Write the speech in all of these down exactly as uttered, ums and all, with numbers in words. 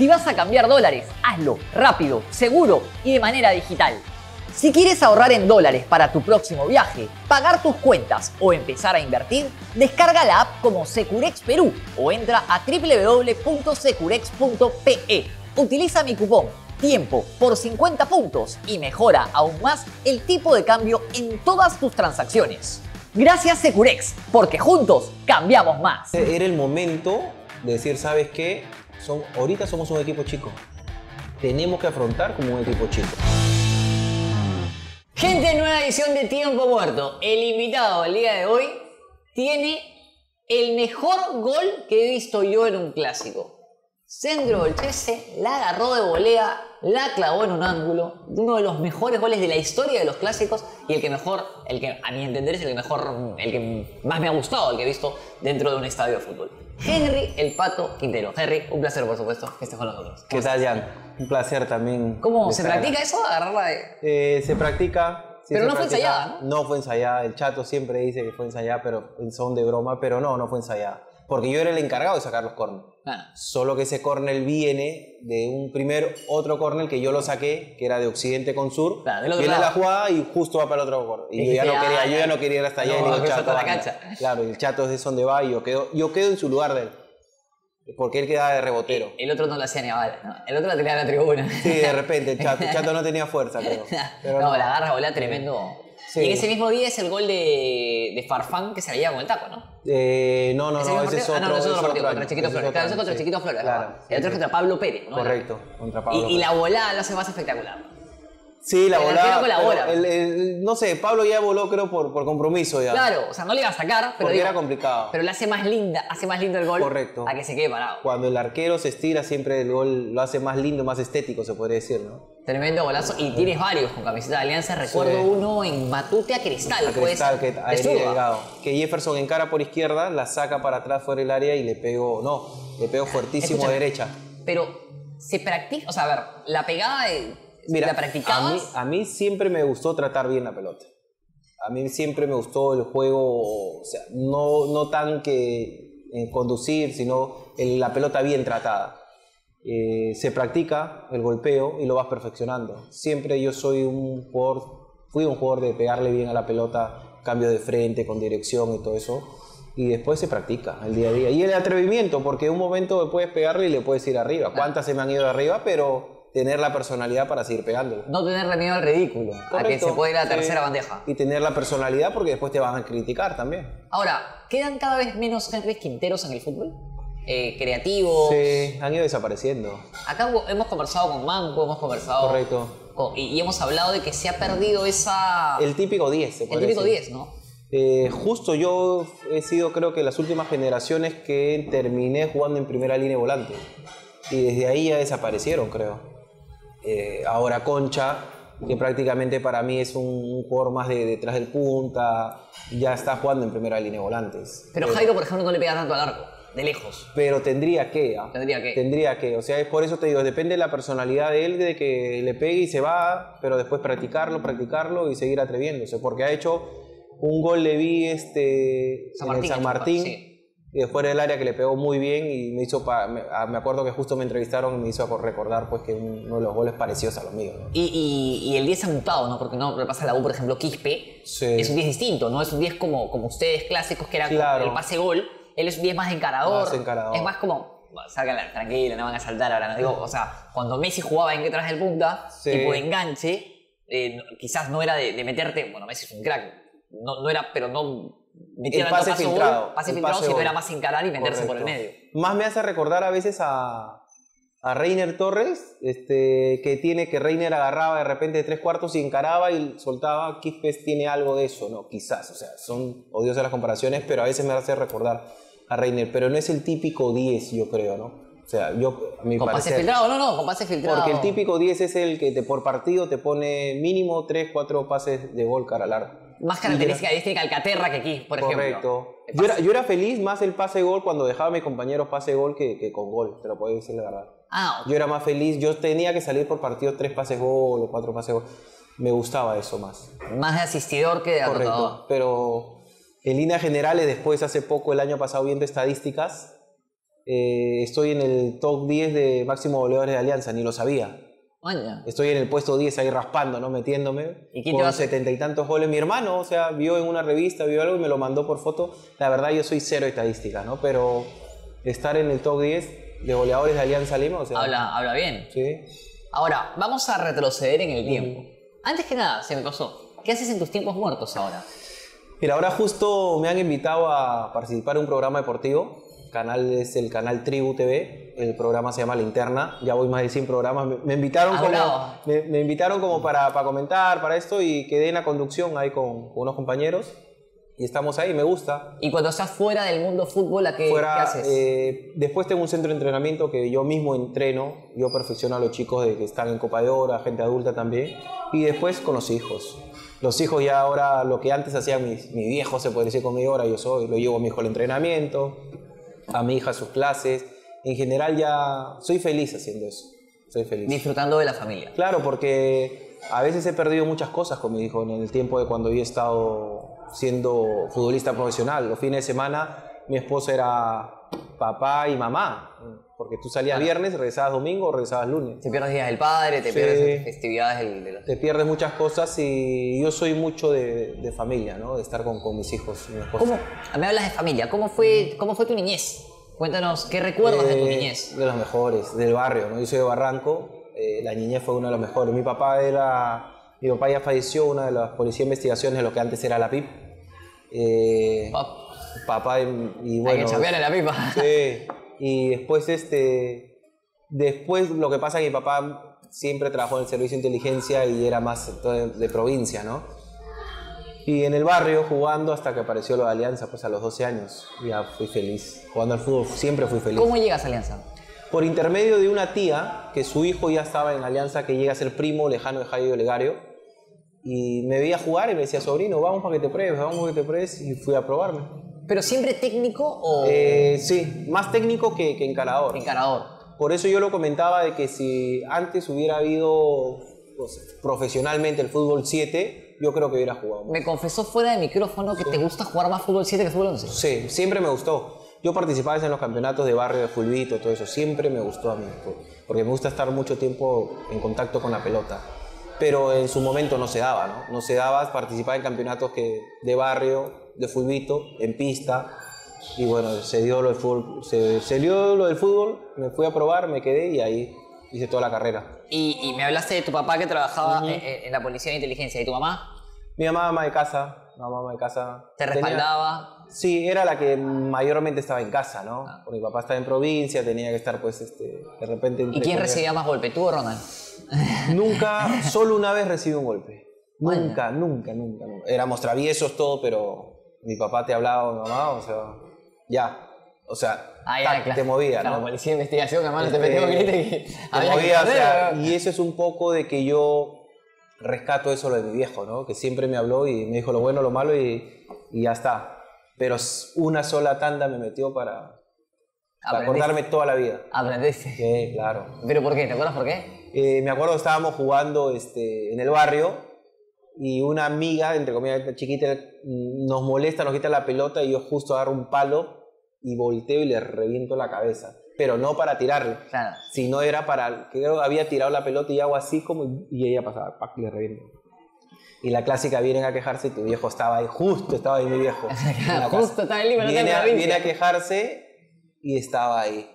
Si vas a cambiar dólares, hazlo rápido, seguro y de manera digital. Si quieres ahorrar en dólares para tu próximo viaje, pagar tus cuentas o empezar a invertir, descarga la app como Securex Perú o entra a w w w punto securex punto p e. Utiliza mi cupón TIEMPO por cincuenta puntos y mejora aún más el tipo de cambio en todas tus transacciones. Gracias Securex, porque juntos cambiamos más. Era el momento de decir, ¿sabes qué? Son, ahorita somos un equipo chico. Tenemos que afrontar como un equipo chico. Gente, nueva edición de Tiempo Muerto. El invitado del día de hoy tiene el mejor gol que he visto yo en un clásico. Centro del Chese, la agarró de volea, la clavó en un ángulo. Uno de los mejores goles de la historia de los clásicos y el que mejor, el que a mi entender es el que mejor, el que más me ha gustado, el que he visto dentro de un estadio de fútbol. Henry el Pato Quintero. Henry, un placer por supuesto que estés con nosotros. ¿Qué tal, Jan? Un placer también. ¿Cómo se practica eso? Agarrarla de... Eh, se practica. Sí, pero se no practica. fue ensayada, ¿no? No fue ensayada. El Chato siempre dice que fue ensayada, pero en son de broma, pero no, no fue ensayada. Porque yo era el encargado de sacar los córner. Ah. Solo que ese córner viene de un primer otro córner que yo lo saqué, que era de occidente con sur. Claro, viene la jugada y justo va para el otro córner. Y, y yo ya no quería, yo ya no quería ir hasta allá. No, y digo, Chato, la cancha. Claro, y el Chato es de donde va y yo quedo, yo quedo en su lugar de él. Porque él quedaba de rebotero. El, el otro no lo hacía ni a bala, ¿no? El otro la tenía en la tribuna. Sí, de repente, el Chato, el Chato no tenía fuerza, creo. Pero no, no, la agarra volea tremendo. Sí. Y en ese mismo día es el gol de, de Farfán que se la lleva con el taco, ¿no? Eh, no, no, no, ese es otro. Ah, no, no, es otro partido, contra Chiquito Flores. Claro, ese es contra Chiquito Flores. Claro. El otro es contra Pablo Pérez, ¿no? Correcto, contra Pablo y, Pérez. Y la volada lo hace más espectacular. Sí, la el volada. colabora. El, el, no sé, Pablo ya voló, creo, por, por compromiso ya. Claro, o sea, no le iba a sacar, pero. Porque digo, era complicado. Pero le hace más linda, hace más lindo el gol. Correcto. A que se quede parado. Cuando el arquero se estira, siempre el gol lo hace más lindo, más estético, se podría decir, ¿no? Tremendo golazo. Y tienes varios con camiseta de Alianza. Recuerdo sí. uno en Matute a Cristal. A Cristal, pues, que ahí llegado. Que Jefferson encara por izquierda, la saca para atrás fuera del área y le pegó, no, le pegó fuertísimo Escucha, a derecha. Pero se practica, o sea, a ver, la pegada de... Mira, ¿la practicabas? A mí, a mí siempre me gustó tratar bien la pelota. A mí siempre me gustó el juego, o sea, no, no tan que en conducir, sino el, la pelota bien tratada. Eh, se practica el golpeo y lo vas perfeccionando. Siempre yo soy un jugador, fui un jugador de pegarle bien a la pelota, cambio de frente, con dirección y todo eso. Y después se practica el día a día. Y el atrevimiento, porque en un momento puedes pegarle y le puedes ir arriba. ¿Cuántas se me han ido de arriba? Pero tener la personalidad para seguir pegándole. No tenerle miedo al ridículo, correcto, a que se pueda ir a la tercera sí. bandeja. Y tener la personalidad porque después te van a criticar también. Ahora, ¿quedan cada vez menos Henry Quinteros en el fútbol? Eh, creativos. Sí, han ido desapareciendo. Acá hemos conversado con Manco, hemos conversado... Correcto. Con, y, y hemos hablado de que se ha perdido esa... El típico diez, se El típico decir. diez, ¿no? Eh, justo yo he sido, creo que las últimas generaciones que terminé jugando en primera línea de volante. Y desde ahí ya desaparecieron, creo. Eh, ahora Concha, que prácticamente para mí es un, un jugador más de detrás del punta, ya está jugando en primera línea de volantes. Pero eh, Jairo, por ejemplo, no le pega tanto al arco, de lejos. Pero tendría que, ¿ah? Tendría que. Tendría que, o sea, es por eso te digo, depende de la personalidad de él, de que le pegue y se va, pero después practicarlo, practicarlo y seguir atreviéndose, porque ha hecho un gol, le vi este, San en Martín, el San Martín. Sí. Y después del área que le pegó muy bien y me hizo, pa, me, me acuerdo que justo me entrevistaron y me hizo recordar pues que uno de los goles parecidos a los míos, ¿no? Y, y, y el diez ha mutado, ¿no? Porque no pasa la U, por ejemplo, Quispe, sí. es un diez distinto, ¿no? Es un diez como, como ustedes clásicos que era claro. el pase-gol, él es un diez más encarador, más encarador. Es más como, salgan tranquilo, no van a saltar ahora, no digo, o sea, cuando Messi jugaba en detrás del punta, sí. tipo de enganche, eh, quizás no era de, de meterte, bueno, Messi es un crack, no, no era, pero no... El pase paso filtrado. Gol, pase el filtrado, pase si no era más encarar y meterse Correcto. Por el medio. Más me hace recordar a veces a, a Reiner Torres, este, que tiene que Reiner agarraba de repente de tres cuartos y encaraba y soltaba. Quispe tiene algo de eso, ¿no? Quizás, o sea, son odiosas las comparaciones, pero a veces me hace recordar a Reiner. Pero no es el típico diez, yo creo, ¿no? O sea, yo, a mi ¿Con parecer, pase filtrado? No, no, con pase filtrado. Porque el típico diez es el que te, por partido te pone mínimo tres, cuatro pases de gol cara larga. Más característica de Calcaterra que aquí, por Correcto. ejemplo. Correcto. Yo era, yo era feliz más el pase-gol cuando dejaba a mis compañeros pase-gol que, que con gol, te lo puedo decir la verdad. Ah, okay. Yo era más feliz, yo tenía que salir por partido tres pases-gol o cuatro pases-gol. Me gustaba eso más. Más de asistidor que de anotador. Correcto, pero en líneas generales, después hace poco, el año pasado, viendo estadísticas, eh, estoy en el top diez de máximo goleadores de Alianza, ni lo sabía. Maña. Estoy en el puesto diez ahí raspando, ¿no? Metiéndome. ¿Y quién te con va a hacer? setenta y tantos goles. Mi hermano, o sea, vio en una revista, vio algo y me lo mandó por foto. La verdad, yo soy cero estadística, ¿no? Pero estar en el top diez de goleadores de Alianza Lima, o sea... Habla, habla bien. Sí. Ahora, vamos a retroceder en el tiempo. Mm. Antes que nada, se me pasó. ¿Qué haces en tus tiempos muertos ahora? Mira, ahora justo me han invitado a participar en un programa deportivo. El canal es el canal Tribu T V. El programa se llama Linterna. Ya voy más de cien programas. Me, me invitaron, como, me, me invitaron como para, para comentar, para esto, y quedé en la conducción ahí con, con unos compañeros. Y estamos ahí, me gusta. Y cuando estás fuera del mundo fútbol, ¿a qué, Fuera, ¿qué haces? Eh, después tengo un centro de entrenamiento que yo mismo entreno. Yo perfecciono a los chicos de que están en Copa de Oro, a gente adulta también. Y después con los hijos. Los hijos ya ahora, lo que antes hacían mis, mis viejos, se puede decir conmigo, ahora yo soy. Lo llevo a mi hijo al entrenamiento, a mi hija a sus clases. En general ya soy feliz haciendo eso. Soy feliz. Disfrutando de la familia. Claro, porque a veces he perdido muchas cosas con mi hijo en el tiempo de cuando yo he estado siendo futbolista profesional. Los fines de semana mi esposa era papá y mamá, porque tú salías Claro. viernes, regresabas domingo o regresabas lunes. Te pierdes días del padre, te Sí. pierdes festividades del, de los... Te pierdes muchas cosas y yo soy mucho de, de familia, ¿no? De estar con, con mis hijos y mi esposa. ¿Cómo? Me hablas de familia. ¿Cómo fue, cómo fue tu niñez? Cuéntanos, ¿qué recuerdas de tu Eh, niñez? De los mejores, del barrio, ¿no? Yo soy de Barranco, eh, la niñez fue uno de los mejores. Mi papá era, mi papá ya falleció, una de las policías de investigaciones de lo que antes era la P I P. Eh, Pap, papá y, y hay bueno... que chambear en la pipa. Sí, y después este, después lo que pasa es que mi papá siempre trabajó en el servicio de inteligencia y era más de, de provincia, ¿no? Y en el barrio jugando hasta que apareció lo de Alianza, pues a los doce años, ya fui feliz. Jugando al fútbol siempre fui feliz. ¿Cómo llegas a Alianza? Por intermedio de una tía, que su hijo ya estaba en Alianza, que llega a ser primo lejano de Jairo Olegario, y me veía jugar y me decía, sobrino, vamos para que te pruebes, vamos para que te pruebes, y fui a probarme. ¿Pero siempre técnico o Eh, sí, más técnico que, que encarador. encarador? Por eso yo lo comentaba de que si antes hubiera habido pues, profesionalmente el fútbol siete, yo creo que hubiera jugado. Me confesó fuera de micrófono que te gusta jugar más fútbol siete que fútbol once. Sí, siempre me gustó. Yo participaba en los campeonatos de barrio de fulbito, todo eso. Siempre me gustó a mí, porque me gusta estar mucho tiempo en contacto con la pelota. Pero en su momento no se daba, ¿no? No se daba participar en campeonatos que, de barrio, de fulbito, en pista. Y bueno, se dio lo del fútbol, se, se dio lo del fútbol, me fui a probar, me quedé y ahí hice toda la carrera. Y, y me hablaste de tu papá que trabajaba uh-huh. en, en la policía de inteligencia. ¿Y tu mamá? Mi mamá, ama de casa, mi mamá, ama de casa. ¿Te respaldaba? Tenía, sí, era la que mayormente estaba en casa, ¿no? Ah. Porque mi papá estaba en provincia, tenía que estar, pues, este, de repente... ¿Y quién recibía más golpe, tú o Ronald? Nunca, solo una vez recibí un golpe. Vaya. Nunca, nunca, nunca, nunca. Éramos traviesos todo, pero mi papá te hablaba, mi mamá, o sea, ya. O sea, ah, ya, tac, claro. te movía, claro, ¿no? policía de investigación, hermano, Este, te metió grito y... Te movía, o sea, y eso es un poco de que yo rescato eso lo de mi viejo, ¿no? Que siempre me habló y me dijo lo bueno, lo malo y, y ya está. Pero una sola tanda me metió para, para acordarme toda la vida. ¿Aprendiste? Sí, claro. ¿Pero por qué? ¿Te acuerdas por qué? Eh, me acuerdo que estábamos jugando este, en el barrio y una amiga, entre comillas, chiquita, nos molesta, nos quita la pelota y yo justo agarro un palo y volteo y le reviento la cabeza. Pero no para tirarle, claro. Sino era para... que creo que había tirado la pelota y hago así como... y ella pasaba, ¡pac! Y le reviento. Y la clásica, vienen a quejarse y tu viejo estaba ahí, justo estaba ahí mi viejo. Justo estaba en Lima, no te viene, a, viene a quejarse y estaba ahí.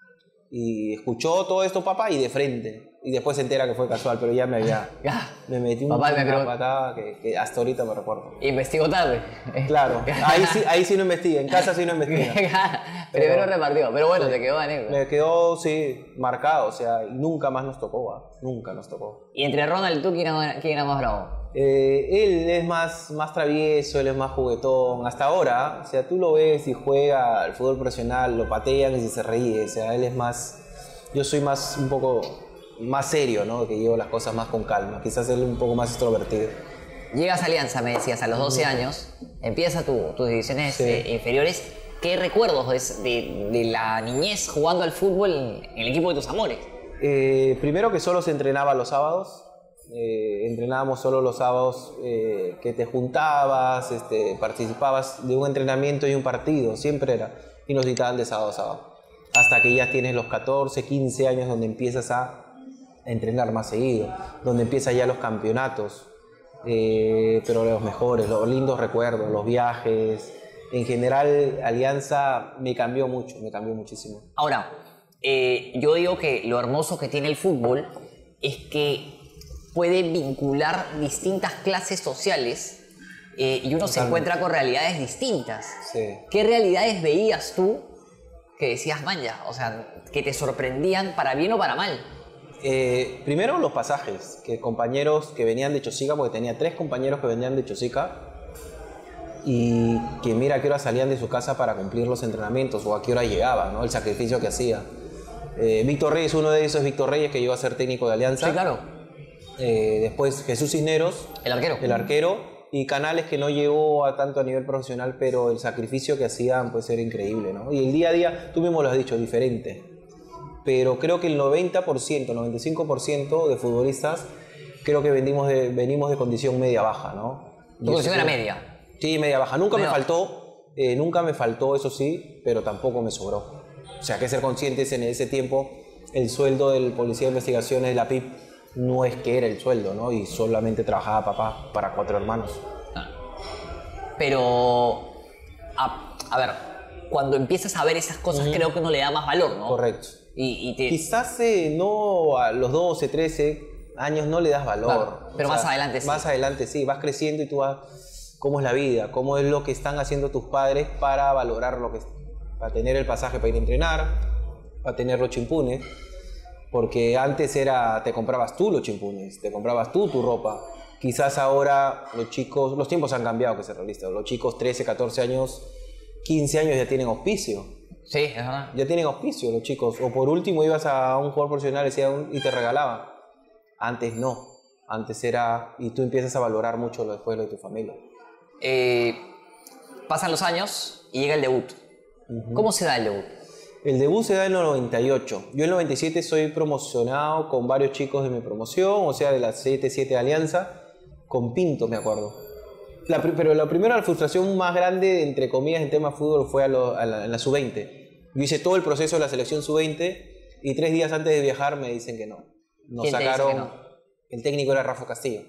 Y escuchó todo esto papá y de frente. Y después se entera que fue casual, pero ya me había... me metí un, papá, una me patada que, que hasta ahorita me recuerdo. Investigó tarde. Claro, ahí sí, ahí sí no investiga, en casa sí no investiga. Primero repartió, pero bueno, sí, te quedó anécdota. Me quedó, sí, marcado, o sea, y nunca más nos tocó, ¿eh? Nunca nos tocó. ¿Y entre Ronald y tú quién era, quién era más bravo? Eh, él es más, más travieso, él es más juguetón, hasta ahora, o sea, tú lo ves y juega al fútbol profesional, lo patean y se ríe, o sea, él es más, yo soy más, un poco más serio, ¿no? Que llevo las cosas más con calma, quizás él un poco más extrovertido. Llegas a Alianza, me decías, a los doce años, empiezas tu, tus divisiones Sí. eh, inferiores. ¿Qué recuerdos de, de, de la niñez jugando al fútbol en, en el equipo de tus amores? Eh, primero que solo se entrenaba los sábados, eh, entrenábamos solo los sábados eh, que te juntabas, este, participabas de un entrenamiento y un partido, siempre era, y nos citaban de sábado a sábado. hasta que ya tienes los catorce, quince años donde empiezas a entrenar más seguido, donde empiezan ya los campeonatos, eh, pero los mejores, los lindos recuerdos, los viajes. En general, Alianza me cambió mucho, me cambió muchísimo. Ahora, eh, yo digo que lo hermoso que tiene el fútbol es que puede vincular distintas clases sociales eh, y uno Totalmente. se encuentra con realidades distintas. Sí. ¿Qué realidades veías tú que decías, man, ya, o sea, que te sorprendían para bien o para mal? Eh, primero los pasajes, que compañeros que venían de Chosica, porque tenía tres compañeros que venían de Chosica y que mira a qué hora salían de su casa para cumplir los entrenamientos o a qué hora llegaban, ¿no? El sacrificio que hacía. Eh, Víctor Reyes, uno de esos es Víctor Reyes, que llegó a ser técnico de Alianza. Sí, claro. Eh, después Jesús Cisneros, el arquero. El arquero. Y Canales, que no llegó a tanto a nivel profesional, pero el sacrificio que hacían pues era increíble, ¿no? Y el día a día, tú mismo lo has dicho, diferente. Pero creo que el noventa por ciento, noventa y cinco por ciento de futbolistas creo que venimos de, venimos de condición media-baja, ¿no? ¿Tu condición era media? Sí, media-baja. Nunca media me faltó, eh, nunca me faltó, eso sí, pero tampoco me sobró. O sea, hay que ser conscientes en ese tiempo, el sueldo del policía de investigaciones de la P I P no es que era el sueldo, ¿no? Y solamente trabajaba papá para cuatro hermanos. Pero, a, a ver, cuando empiezas a ver esas cosas, uh-huh. creo que uno le da más valor, ¿no? Correcto. Y, y te... Quizás eh, no a los doce, trece años no le das valor. Claro, pero o sea, más adelante sí. Más adelante sí, vas creciendo y tú vas... ¿Cómo es la vida? ¿Cómo es lo que están haciendo tus padres para valorar lo que... para tener el pasaje para ir a entrenar, para tener los chimpunes? Porque antes era, te comprabas tú los chimpunes, te comprabas tú tu ropa. Quizás ahora los chicos, los tiempos han cambiado, que se realista. Los chicos trece, catorce años, quince años ya tienen auspicio. Sí, es verdad. Ya tienen auspicio los chicos. O por último ibas a un jugador profesional y te regalaban. Antes no. Antes era, y tú empiezas a valorar mucho después lo de tu familia. Eh, pasan los años y llega el debut. Uh-huh. ¿Cómo se da el debut? El debut se da en el noventa y ocho. Yo en el noventa y siete soy promocionado con varios chicos de mi promoción, o sea, de las siete siete de Alianza, con Pinto, me acuerdo. La, pero la primera la frustración más grande, entre comillas, en tema de fútbol fue a lo, a la, en la sub veinte. Yo hice todo el proceso de la selección sub veinte y tres días antes de viajar me dicen que no. Nos sacaron... Que no? El técnico era Rafa Castillo.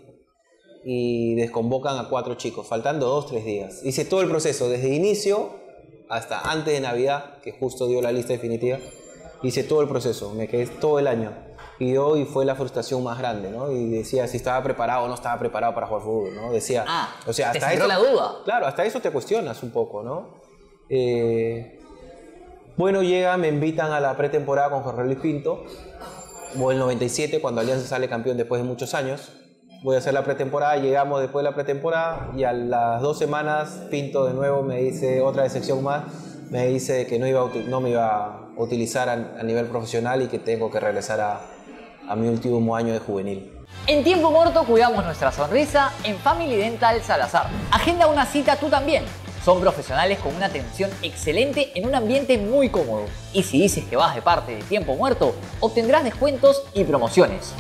Y desconvocan a cuatro chicos, faltando dos, tres días. Hice todo el proceso, desde inicio hasta antes de Navidad, que justo dio la lista definitiva, hice todo el proceso, me quedé todo el año. Y hoy fue la frustración más grande, ¿no? Y decía si estaba preparado o no estaba preparado para jugar fútbol, ¿no? Decía, ah, o sea, hasta te eso, la duda. Claro, hasta eso te cuestionas un poco, ¿no? Eh, bueno, llega, me invitan a la pretemporada con Jorge Luis Pinto, voy el noventa y siete, cuando Alianza sale campeón después de muchos años. Voy a hacer la pretemporada, llegamos después de la pretemporada y a las dos semanas Pinto de nuevo me dice, otra decepción más, me dice que no, iba a, no me iba a utilizar a, a nivel profesional y que tengo que regresar a, a mi último año de juvenil. En tiempo muerto cuidamos nuestra sonrisa en Family Dental Salazar. Agenda una cita tú también. Son profesionales con una atención excelente en un ambiente muy cómodo. Y si dices que vas de parte de Tiempo Muerto, obtendrás descuentos y promociones.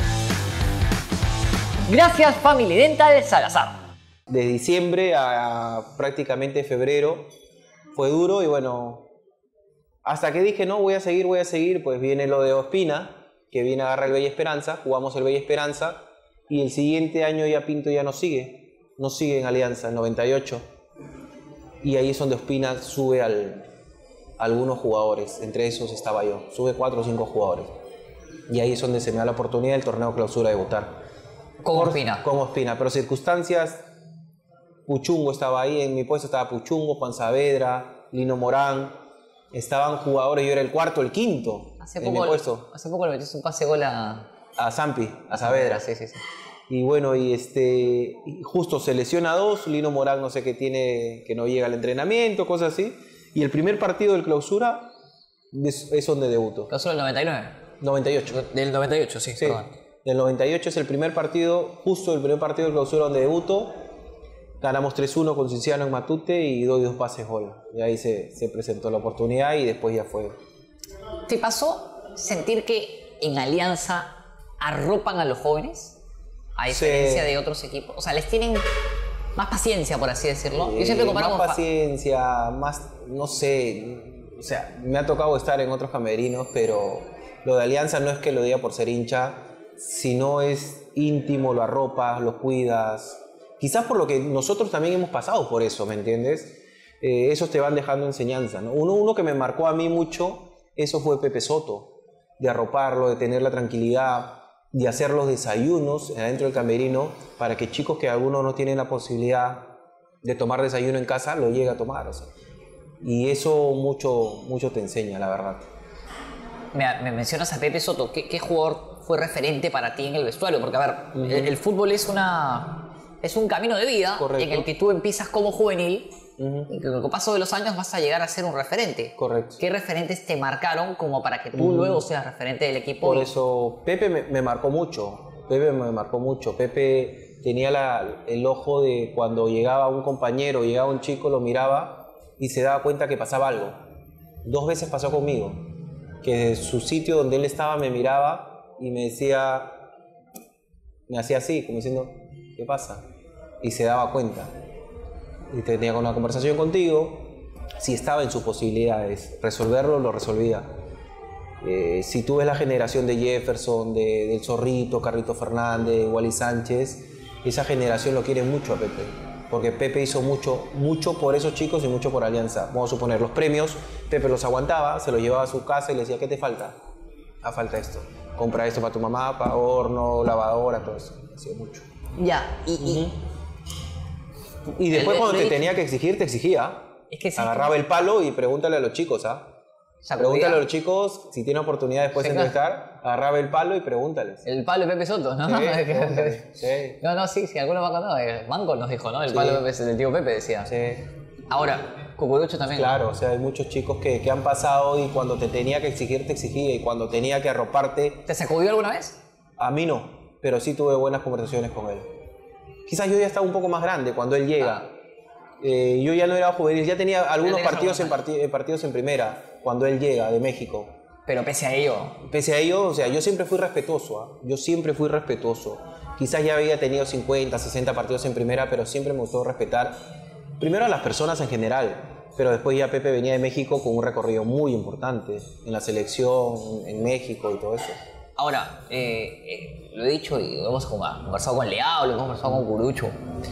Gracias Family Dental Salazar. De diciembre a prácticamente febrero fue duro y bueno, hasta que dije no, voy a seguir, voy a seguir, pues viene lo de Ospina, que viene a agarrar el Bella Esperanza, jugamos el Bella Esperanza y el siguiente año ya Pinto ya no sigue, no sigue en Alianza, en noventa y ocho. Y ahí es donde Ospina sube al, a algunos jugadores, entre esos estaba yo, sube cuatro o cinco jugadores. Y ahí es donde se me da la oportunidad del torneo clausura de debutar. Con Ospina. Con Ospina, pero circunstancias, Puchungo estaba ahí, en mi puesto estaba Puchungo, Juan Saavedra, Lino Morán, estaban jugadores, yo era el cuarto, el quinto hace en poco, mi puesto. Hace poco le metiste un pase gol a... A Zampi, a Saavedra. Sí, sí, sí. Y bueno, y este, justo se lesiona a dos, Lino Morán no sé qué tiene, que no llega al entrenamiento, cosas así. Y el primer partido del clausura es, es donde debuto. ¿Clausura del noventa y nueve? noventa y ocho. Del noventa y ocho, sí, sí. Perdón. Del noventa y ocho es el primer partido, justo el primer partido de clausura donde debuto. Ganamos tres uno con Cinciano en Matute y doy dos pases gol. Y ahí se, se presentó la oportunidad y después ya fue. ¿Te pasó sentir que en Alianza arropan a los jóvenes? A diferencia sí. de otros equipos. O sea, les tienen más paciencia, por así decirlo. Eh, Yo siempre comparamos más paciencia, más, no sé. o sea, me ha tocado estar en otros camerinos, pero lo de Alianza no es que lo diga por ser hincha, sino es íntimo, lo arropas, lo cuidas. Quizás por lo que nosotros también hemos pasado por eso, ¿me entiendes? Eh, esos te van dejando enseñanza, ¿no? Uno, uno que me marcó a mí mucho, eso fue Pepe Soto, de arroparlo, de tener la tranquilidad, de hacer los desayunos adentro del camerino para que chicos que algunos no tienen la posibilidad de tomar desayuno en casa, lo llegue a tomar, o sea. Y eso mucho, mucho te enseña, la verdad. Me, me mencionas a Pepe Soto. ¿Qué, ¿Qué jugador fue referente para ti en el vestuario? Porque, a ver, uh-huh. el, el fútbol es, una, es un camino de vida. Correcto. En el que tú empiezas como juvenil uh-huh. y que con el paso de los años vas a llegar a ser un referente. Correcto. ¿Qué referentes te marcaron como para que tú uh-huh. luego seas referente del equipo? Por y... eso, Pepe me, me marcó mucho. Pepe me marcó mucho. Pepe tenía la, el ojo de cuando llegaba un compañero, llegaba un chico, lo miraba y se daba cuenta que pasaba algo. Dos veces pasó conmigo, que de su sitio donde él estaba me miraba y me decía, me hacía así, como diciendo, ¿qué pasa? Y se daba cuenta. Y tenía una conversación contigo, si estaba en sus posibilidades resolverlo, lo resolvía. Eh, si tú ves la generación de Jefferson, de, del Zorrito, Carlito Fernández, Wally Sánchez, esa generación lo quiere mucho a Pepe. Porque Pepe hizo mucho, mucho por esos chicos y mucho por Alianza. Vamos a suponer, los premios, Pepe los aguantaba, se los llevaba a su casa y le decía, ¿qué te falta? Ah, falta esto. Compra esto para tu mamá, para horno, lavadora, todo eso. Hacía mucho. Ya, y... y... Uh-huh. Y después cuando te tenía que exigir, te exigía. Es que sí, agarraba el palo y pregúntale a los chicos, ¿ah? Pregúntale a los chicos si tienen oportunidad después de entrevistar, agarraba el palo y pregúntales. El palo de Pepe Soto, ¿no? Sí, sí. No, no, sí, sí, alguno me ha contado. Mango nos dijo, ¿no? El sí. palo de Pepe, del tío Pepe decía. Sí. Ahora, Cucurucho también. Claro, o sea, hay muchos chicos que, que han pasado y cuando te tenía que exigir, te exigía. Y cuando tenía que arroparte... ¿Te sacudió alguna vez? A mí no, pero sí tuve buenas conversaciones con él. Quizás yo ya estaba un poco más grande cuando él llega. Ah. Eh, yo ya no era juvenil, ya tenía algunos partidos en, partid partidos en primera cuando él llega de México. Pero pese a ello... Pese a ello, o sea, yo siempre fui respetuoso, ¿eh? Yo siempre fui respetuoso. Quizás ya había tenido cincuenta, sesenta partidos en primera, pero siempre me gustó respetar primero a las personas en general, pero después ya Pepe venía de México con un recorrido muy importante en la selección, en México y todo eso. Ahora, eh, eh, lo he dicho y lo hemos conversado con Leao, lo hemos conversado con Curucho.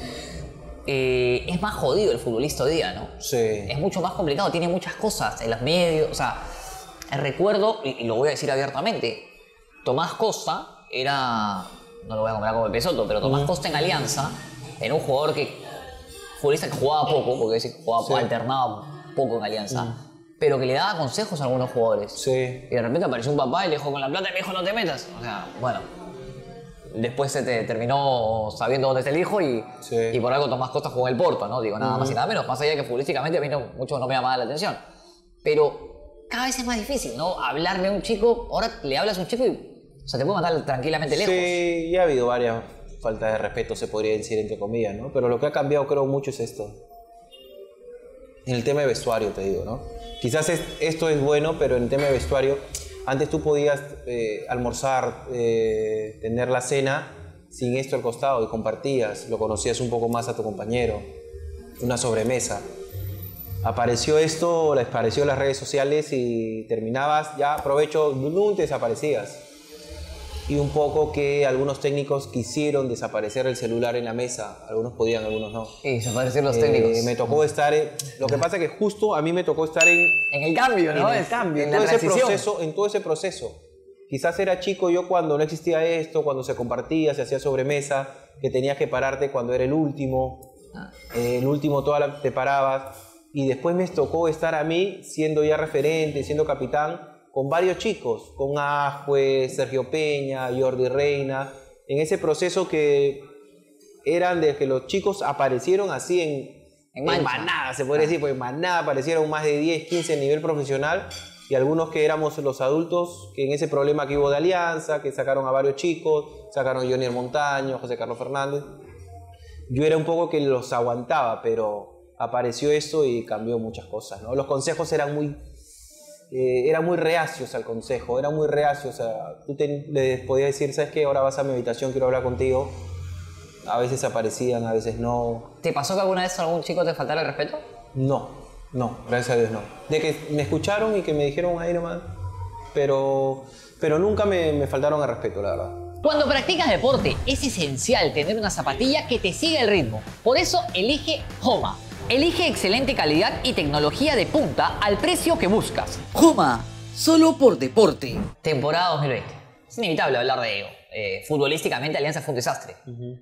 Eh, es más jodido el futbolista hoy día, ¿no? Sí. Es mucho más complicado, tiene muchas cosas en los medios, o sea, recuerdo, y, y lo voy a decir abiertamente, Tomás Costa era, no lo voy a comparar con Pepe Soto, pero Tomás mm. Costa en Alianza era un jugador que, futbolista que jugaba poco, porque decir que jugaba, sí. alternaba poco en Alianza, mm. pero que le daba consejos a algunos jugadores. Sí. Y de repente apareció un papá y le dijo con la plata y me dijo no te metas. O sea, bueno. Después se te terminó sabiendo dónde está el hijo y, sí. y por algo Tomás Costa jugó en el Porto, ¿no? Digo, nada uh-huh. más y nada menos. Más allá de que futbolísticamente a mí no, mucho no me llamaba la atención. Pero cada vez es más difícil, ¿no? Hablarle a un chico, ahora le hablas a un chico y o sea, te puede mandar tranquilamente lejos. Sí, ya ha habido varias faltas de respeto, se podría decir, entre comillas, ¿no? Pero lo que ha cambiado creo mucho es esto. En el tema de vestuario, te digo, ¿no? Quizás es, esto es bueno, pero en el tema de vestuario... Antes tú podías eh, almorzar, eh, tener la cena sin esto al costado y compartías, lo conocías un poco más a tu compañero, una sobremesa. Apareció esto, les apareció las redes sociales y terminabas, ya aprovecho, no te desaparecías. Y un poco que algunos técnicos quisieron desaparecer el celular en la mesa, algunos podían, algunos no. Y desaparecer los eh, técnicos. Me tocó estar, en, lo que pasa es que justo a mí me tocó estar en... En el cambio, ¿no? En el cambio, en, en todo ese proceso, en todo ese proceso. Quizás era chico yo cuando no existía esto, cuando se compartía, se hacía sobremesa, que tenías que pararte cuando era el último, ah. eh, el último toda la, te parabas. Y después me tocó estar a mí siendo ya referente, siendo capitán, con varios chicos, con Ajue, Sergio Peña, Jordi Reina, en ese proceso que eran de que los chicos aparecieron así en, en, en manada, se podría decir, pues en manada aparecieron más de diez, quince a nivel profesional y algunos que éramos los adultos, que en ese problema que hubo de Alianza, que sacaron a varios chicos, sacaron a Johnny Montaño, José Carlos Fernández. Yo era un poco que los aguantaba, pero apareció eso y cambió muchas cosas, ¿no? Los consejos eran muy... Eh, eran muy reacios al consejo, eran muy reacios. A, tú te, les podías decir, ¿sabes qué? Ahora vas a mi habitación, quiero hablar contigo. A veces aparecían, a veces no. ¿Te pasó que alguna vez algún chico te faltara el respeto? No, No, gracias a Dios no. De que me escucharon y que me dijeron ahí nomás, pero, pero nunca me, me faltaron al respeto, la verdad. Cuando practicas deporte es esencial tener una zapatilla que te siga el ritmo. Por eso elige Homa. Elige excelente calidad y tecnología de punta al precio que buscas. Homa, solo por deporte. Temporada dos mil veinte. Es inevitable hablar de ello. Eh, futbolísticamente Alianza fue un desastre. Uh-huh.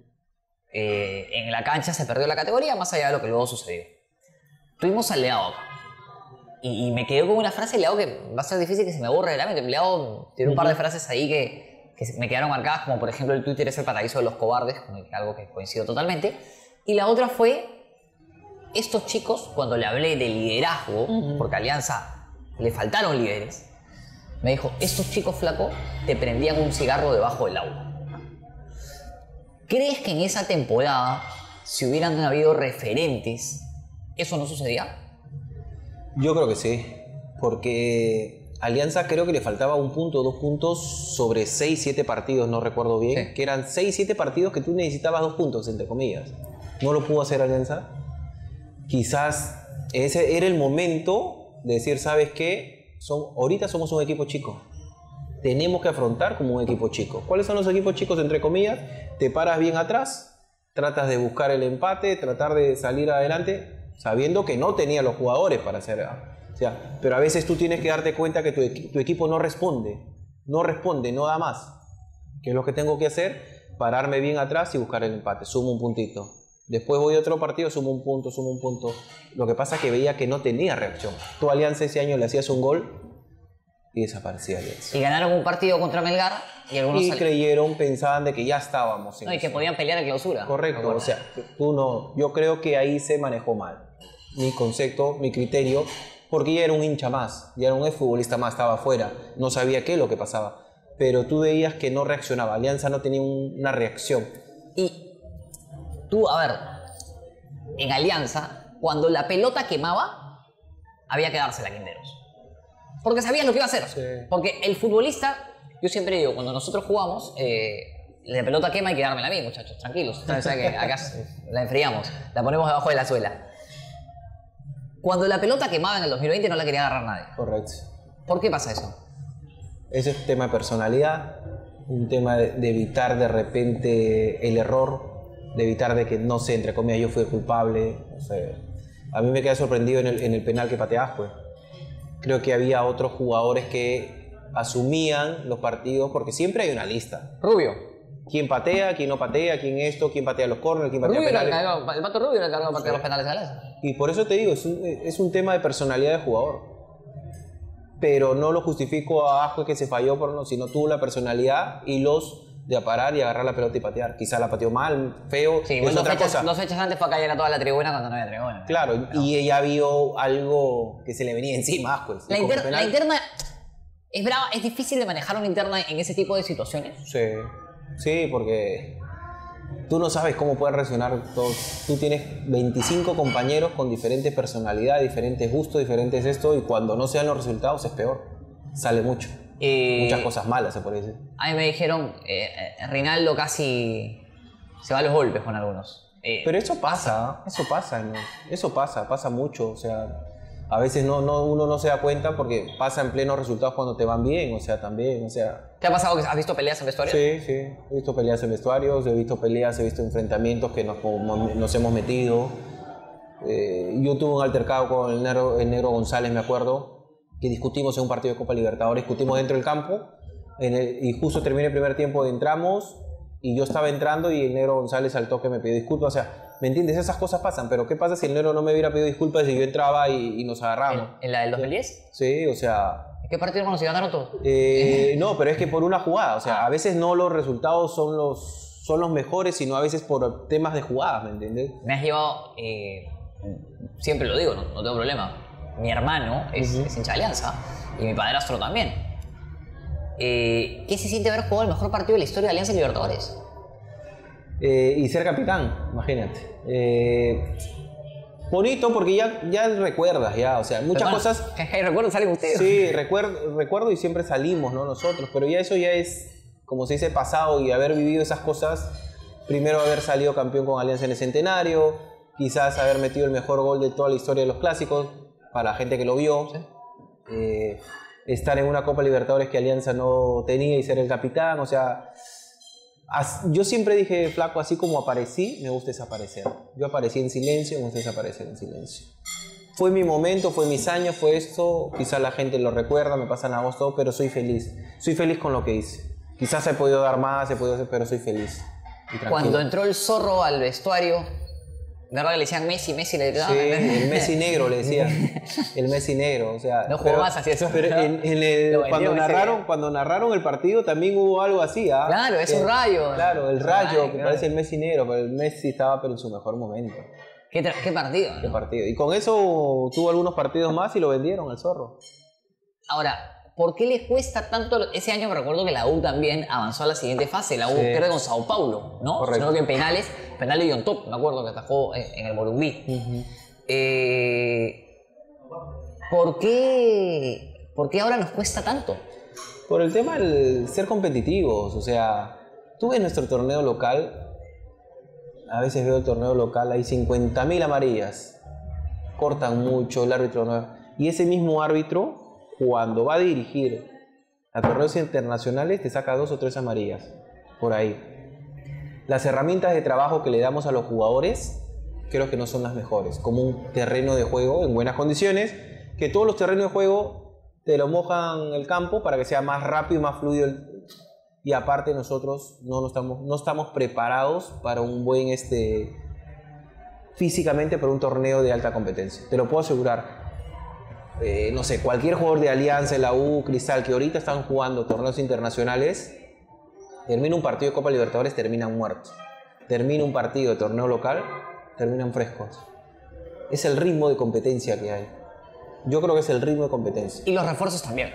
eh, en la cancha se perdió la categoría más allá de lo que luego sucedió. Tuvimos al Leao acá. Y, y me quedé con una frase de Leao que va a ser difícil que se me borre de la mente. Leao tiene un par de frases ahí que, que me quedaron marcadas, como por ejemplo el Twitter es el paraíso de los cobardes, algo que coincido totalmente. Y la otra fue, estos chicos, cuando le hablé de liderazgo, uh-huh. porque a Alianza le faltaron líderes, me dijo, estos chicos flacos te prendían un cigarro debajo del agua. ¿Crees que en esa temporada, si hubieran habido referentes, eso no sucedía? Yo creo que sí, porque Alianza creo que le faltaba un punto o dos puntos sobre seis, siete partidos, no recuerdo bien, sí. que eran seis, siete partidos que tú necesitabas dos puntos, entre comillas. No lo pudo hacer Alianza. Quizás ese era el momento de decir, ¿sabes qué? Son, ahorita somos un equipo chico. Tenemos que afrontar como un equipo chico. ¿Cuáles son los equipos chicos, entre comillas? Te paras bien atrás, tratas de buscar el empate, tratar de salir adelante, sabiendo que no tenía los jugadores para hacer. O sea, pero a veces tú tienes que darte cuenta que tu, tu equipo no responde, no responde, no da más. ¿Qué es lo que tengo que hacer? Pararme bien atrás y buscar el empate, sumo un puntito. Después voy a otro partido, sumo un punto, sumo un punto. Lo que pasa es que veía que no tenía reacción. Tu Alianza ese año le hacías un gol y desaparecía Alianza. Y ganaron un partido contra Melgar y algunos... Y creyeron, pensaban de que ya estábamos. En no, y que podían pelear en clausura. Correcto, o sea, tú no... Yo creo que ahí se manejó mal. Mi concepto, mi criterio, porque ya era un hincha más, ya era un futbolista más, estaba afuera, no sabía qué es lo que pasaba. Pero tú veías que no reaccionaba, Alianza no tenía un, una reacción. Y tú, a ver, en Alianza, cuando la pelota quemaba, había que dársela a Quinteros. Porque sabías lo que iba a hacer. Sí. Porque el futbolista, yo siempre digo, cuando nosotros jugamos, eh, la pelota quema, hay que dármela a mí, muchachos, tranquilos. Ustedes saben que acá la enfriamos, la ponemos debajo de la suela. Cuando la pelota quemaba en el dos mil veinte no la quería agarrar nadie. Correcto. ¿Por qué pasa eso? Ese es un tema de personalidad, un tema de, de evitar de repente el error, de evitar de que, no sé, entre comillas, yo fui el culpable. O sea, a mí me quedé sorprendido en el, en el penal que pateás, pues. Creo que había otros jugadores que asumían los partidos, porque siempre hay una lista. Rubio. ¿Quién patea? ¿Quién no patea? ¿Quién esto? ¿Quién patea los córneres? ¿Quién patea Rubio penales? Cargado, el Pato Rubio era el encargado de patear los penales a Alianza. Y por eso te digo, es un, es un tema de personalidad de jugador. Pero no lo justifico a Ascue que se falló, por no, sino tuvo la personalidad y los de parar y agarrar la pelota y patear. Quizá la pateó mal, feo, sí, es otra fechas, cosa. Dos fechas antes fue a caer a toda la tribuna cuando no había tribuna. Claro, no. Y ella vio algo que se le venía encima a Ascue. La, inter, la interna es brava, es difícil de manejar una interna en ese tipo de situaciones. Sí, sí, porque tú no sabes cómo pueden reaccionar todos. Tú tienes veinticinco compañeros con diferentes personalidades, diferentes gustos, diferentes esto, y cuando no se dan los resultados es peor. Sale mucho. Eh, Muchas cosas malas, se puede decir. A mí me dijeron, eh, Rinaldo casi se va a los golpes con algunos. Eh, Pero eso pasa, eso pasa, ¿no? Eso pasa, pasa mucho. O sea, a veces no, no, uno no se da cuenta porque pasa en plenos resultados cuando te van bien, o sea, también, o sea... ¿Te ha pasado que has visto peleas en vestuarios? Sí, sí, he visto peleas en vestuarios, he visto peleas, he visto enfrentamientos que nos, nos hemos metido. Eh, yo tuve un altercado con el negro, el negro González, me acuerdo, que discutimos en un partido de Copa Libertadores, discutimos dentro del campo, en el, y justo terminé el primer tiempo, entramos, y yo estaba entrando y el negro González al toque me pidió disculpas, o sea, ¿me entiendes? Esas cosas pasan, pero ¿qué pasa si el negro no me hubiera pedido disculpas y yo entraba y, y nos agarramos? ¿En, ¿En la del dos mil diez? Sí, o sea... ¿Qué partido cuando se ganaron todos? Eh, no, pero es que por una jugada, o sea, a veces no los resultados son los, son los mejores, sino a veces por temas de jugadas, ¿me entiendes? Me has llevado, eh, siempre lo digo, no, no tengo problema. Mi hermano es, uh-huh. es hincha de Alianza y mi padrastro también. Eh, ¿Qué se siente haber jugado el mejor partido de la historia de Alianza en Libertadores? Eh, y ser capitán, imagínate. Eh, bonito porque ya, ya recuerdas, ya, o sea, muchas bueno, cosas... ¿Qué recuerdo salen ustedes? Sí, recuerdo, recuerdo y siempre salimos, ¿no? Nosotros, pero ya eso ya es, como se dice, pasado, y haber vivido esas cosas, primero haber salido campeón con Alianza en el Centenario, quizás haber metido el mejor gol de toda la historia de los clásicos. para la gente que lo vio. Sí. Eh, estar en una Copa Libertadores que Alianza no tenía y ser el capitán, o sea, as, yo siempre dije, flaco, así como aparecí, me gusta desaparecer. Yo aparecí en silencio, me gusta desaparecer en silencio. Fue mi momento, fue mis años, fue esto, quizás la gente lo recuerda, me pasa en agosto, pero soy feliz. Soy feliz con lo que hice. Quizás he podido dar más, he podido hacer, pero soy feliz. Cuando entró el Zorro al vestuario, ¿verdad que le decían Messi? Messi le Sí, el Messi negro le decían. El Messi negro, o sea. No jugó más hacia eso. Pero en, en el, cuando, narraron, cuando narraron el partido también hubo algo así, ¿ah? Claro, es que, un rayo. Claro, el rayo, Ay, que claro. parece el Messi negro, pero el Messi estaba pero en su mejor momento. ¿Qué, qué partido? Qué ¿no? partido. Y con eso tuvo algunos partidos más y lo vendieron al Zorro. Ahora, ¿por qué les cuesta tanto? Ese año me recuerdo que la U también avanzó a la siguiente fase. La U Sí. pierde con Sao Paulo, ¿no? Correcto. Sino que en penales, penales de on top, me acuerdo que atajó en, en el Morumbí. Uh-huh. eh, ¿por, qué, ¿Por qué ahora nos cuesta tanto? Por el tema del ser competitivos, o sea, tú ves nuestro torneo local, a veces veo el torneo local, hay cincuenta mil amarillas, cortan mucho, el árbitro no... Y ese mismo árbitro, cuando va a dirigir a torneos internacionales, te saca dos o tres amarillas, por ahí. Las herramientas de trabajo que le damos a los jugadores, creo que no son las mejores, como un terreno de juego en buenas condiciones, que todos los terrenos de juego te lo mojan el campo para que sea más rápido y más fluido. Y aparte nosotros no, no, estamos, no estamos preparados para un buen, este, físicamente, para un torneo de alta competencia. Te lo puedo asegurar. Eh, no sé, cualquier jugador de Alianza, la U, Cristal, que ahorita están jugando torneos internacionales, termina un partido de Copa Libertadores, terminan muertos. Termina un partido de torneo local, terminan frescos. Es el ritmo de competencia que hay. Yo creo que es el ritmo de competencia. Y los refuerzos también.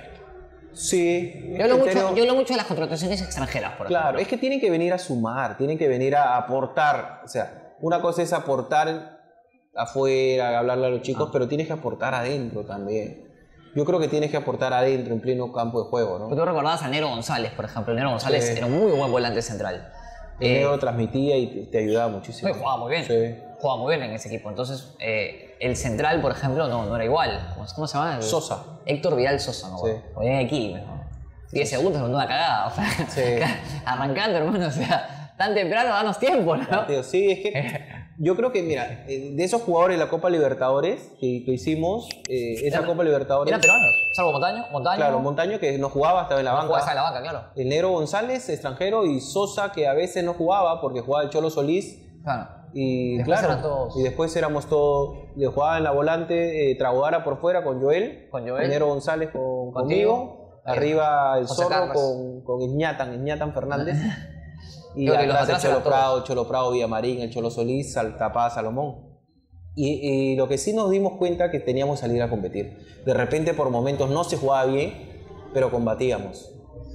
Sí. Yo hablo, mucho, pero- yo hablo mucho de las contrataciones extranjeras, por Claro, ejemplo. es que tienen que venir a sumar, tienen que venir a aportar. O sea, una cosa es aportar afuera, hablarle a los chicos, pero tienes que aportar adentro también. Yo creo que tienes que aportar adentro, en pleno campo de juego, ¿no? Tú recordabas a Nero González, por ejemplo. Nero González Sí. era un muy buen volante central. El Eh, negro transmitía y te, te ayudaba muchísimo. no, y jugaba muy bien. Sí. Jugaba muy bien en ese equipo. Entonces, eh, el central, por ejemplo, no, no era igual. ¿Cómo, cómo se llama? El- Sosa. Héctor Vidal Sosa, ¿no? Sí. Ponía aquí, ¿no? diez segundos, mandó una cagada. O sea, Sí. arrancando, hermano. O sea, tan temprano, danos tiempo, ¿no? Tío, sí, es que yo creo que, mira, eh, de esos jugadores de la Copa Libertadores que, que hicimos, eh, esa Era- Copa Libertadores... Eran peruanos. Salvo Montaño. Montaño. Claro, Montaño, que no jugaba, estaba en la no banca. jugaba en la banca, claro. El negro González, extranjero, y Sosa, que a veces no jugaba porque jugaba el Cholo Solís. Claro. Y Después claro, eran todos- y después éramos todos, le jugaba en la volante, eh, Tragodara por fuera con Joel, Con Joel. el negro González con, Contigo. conmigo, arriba el José Zorro Carlos. con, con Iñatan, Iñatan Fernández, y Creo que los atrás el atrás Cholo eran todos. Prado, el Cholo Prado, Villamarín, el Cholo Solís, Saltapá, Salomón. Y, y lo que sí nos dimos cuenta que teníamos que salir a competir. De repente por momentos no se jugaba bien, pero combatíamos.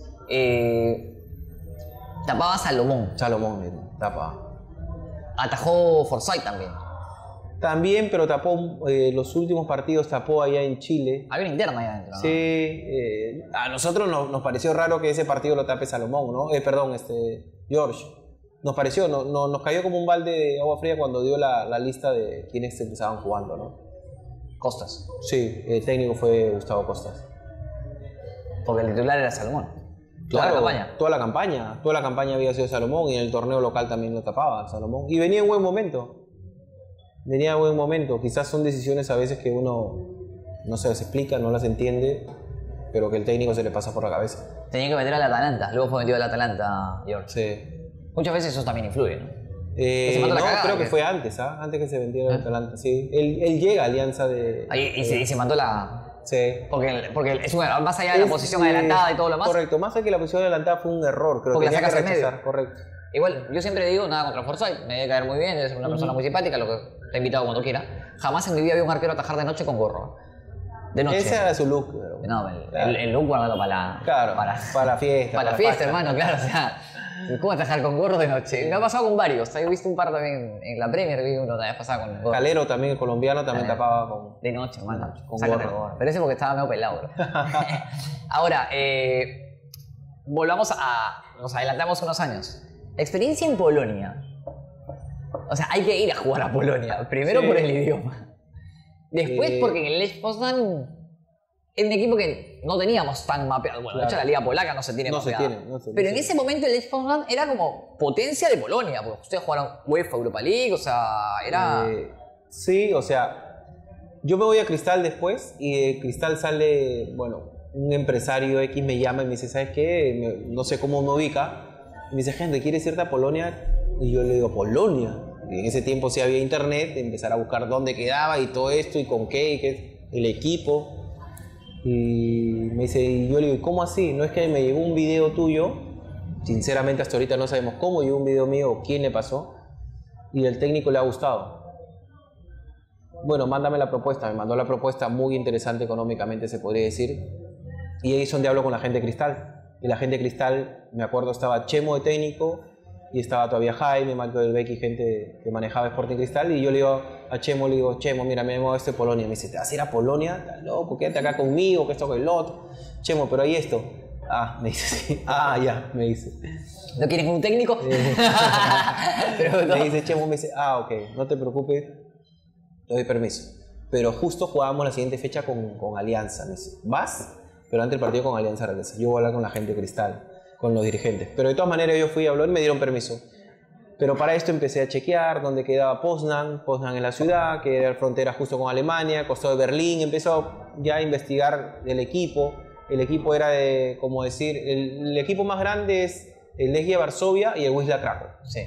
Eh, tapaba Salomón. Salomón, mira, tapa. Atajó Forsyth también. También, pero tapó, eh, los últimos partidos tapó allá en Chile. Había una interna ahí adentro, ¿no? Sí, eh, a nosotros nos, nos pareció raro que ese partido lo tape Salomón, ¿no? Eh, perdón, este, George. Nos pareció, no, no- nos cayó como un balde de agua fría cuando dio la, la lista de quienes empezaban jugando, ¿no? Costas. Sí, el técnico fue Gustavo Costas. Porque el titular era Salomón. Toda Claro, la campaña. Toda la campaña. Toda la campaña había sido Salomón y en el torneo local también lo tapaba Salomón. Y venía en buen momento. Venía en buen momento. Quizás son decisiones a veces que uno no se las explica, no las entiende, pero que el técnico se le pasa por la cabeza. Tenía que meter al Atalanta. Luego fue metido al Atalanta, George. Sí. Muchas veces eso también influye, ¿no? Eh, se mandó la no, cagada, creo que ¿qué? fue antes, ¿ah? Antes que se vendiera el ¿Ah? Atalanta. Sí. Él, él llega a Alianza de... Ahí, y, se, y se mandó la... Sí. Porque, porque es un, más allá de la Es, posición eh, adelantada y todo lo más. Correcto, más allá que la posición adelantada fue un error, creo Porque que la tenía que sacas al medio. rechazar, correcto. Igual, yo siempre digo, nada contra Forsyth, me debe caer muy bien, es una persona muy simpática, lo que te he invitado cuando quiera. Jamás en mi vida vi un arquero atajar de noche con gorro. De noche. Ese era su look. pero- No, el, Claro. el, el look guardado para la... Claro, para, para la fiesta. para la la fiesta, facha. hermano, claro, o sea... ¿Cómo atajar con gorro de noche? Me ha pasado con varios, he visto un par también en la Premier, vi uno la vez pasada con gorro. Calero también, el colombiano, también Calero. tapaba con... De noche, hermano. Con Sácate gorro. el gorro. Pero ese porque estaba medio pelado, bro. Ahora, eh, volvamos a... Nos adelantamos unos años. Experiencia en Polonia. O sea, hay que ir a jugar a Polonia. Primero Sí. por el idioma. Después, Eh, porque en el Lech Poznan era un equipo que no teníamos tan mapeado. Bueno, Claro. de hecho la liga polaca no se tiene No se mapeada. tiene, no se- no Pero se en ese tiene. momento el Lech Poznan era como potencia de Polonia, porque ustedes jugaron UEFA Europa League, o sea, era... Eh, sí, o sea, yo me voy a Cristal después y de Cristal sale, bueno, un empresario X me llama y me dice, ¿sabes qué? Me- no sé cómo me ubica. Y me dice, gente, ¿quieres irte a Polonia? Y yo le digo, ¿Polonia? Y en ese tiempo sí había internet, empezar a buscar dónde quedaba y todo esto y con qué, y qué, el equipo. Y me dice, y yo le digo, ¿y cómo así? No es que me llegó un video tuyo, sinceramente hasta ahorita no sabemos cómo llegó un video mío o quién le pasó, y el técnico le ha gustado. Bueno, mándame la propuesta. Me mandó la propuesta muy interesante económicamente, se podría decir. Y ahí es donde hablo con la gente de Cristal. Y la gente de Cristal, me acuerdo, estaba Chemo de técnico y estaba todavía Jaime, Marco del Becky, gente que manejaba Sporting Cristal. Y yo le digo a Chemo, le digo, Chemo, mira, me he mudado a este Polonia. Me dice, ¿te vas a ir a Polonia? ¿Estás loco? Quédate acá conmigo, que esto, que el otro. Chemo, pero hay esto. Ah, me dice, sí. Ah, ya, me dice. ¿No quieren un técnico? Pero no. Me dice Chemo, me dice, ah, ok, no te preocupes, te doy permiso. Pero justo jugábamos la siguiente fecha con, con Alianza. Me dice, ¿vas? Pero antes del partido con Alianza regresa. Yo voy a hablar con la gente de Cristal, con los dirigentes. Pero de todas maneras yo fui a hablar y me dieron permiso. Pero para esto empecé a chequear dónde quedaba Poznan, Poznan en la ciudad, que era frontera justo con Alemania, costado de Berlín. Empezó ya a investigar el equipo. El equipo era de, como decir, el, el equipo más grande es el Legia Varsovia y el Wisla Krakow, Sí.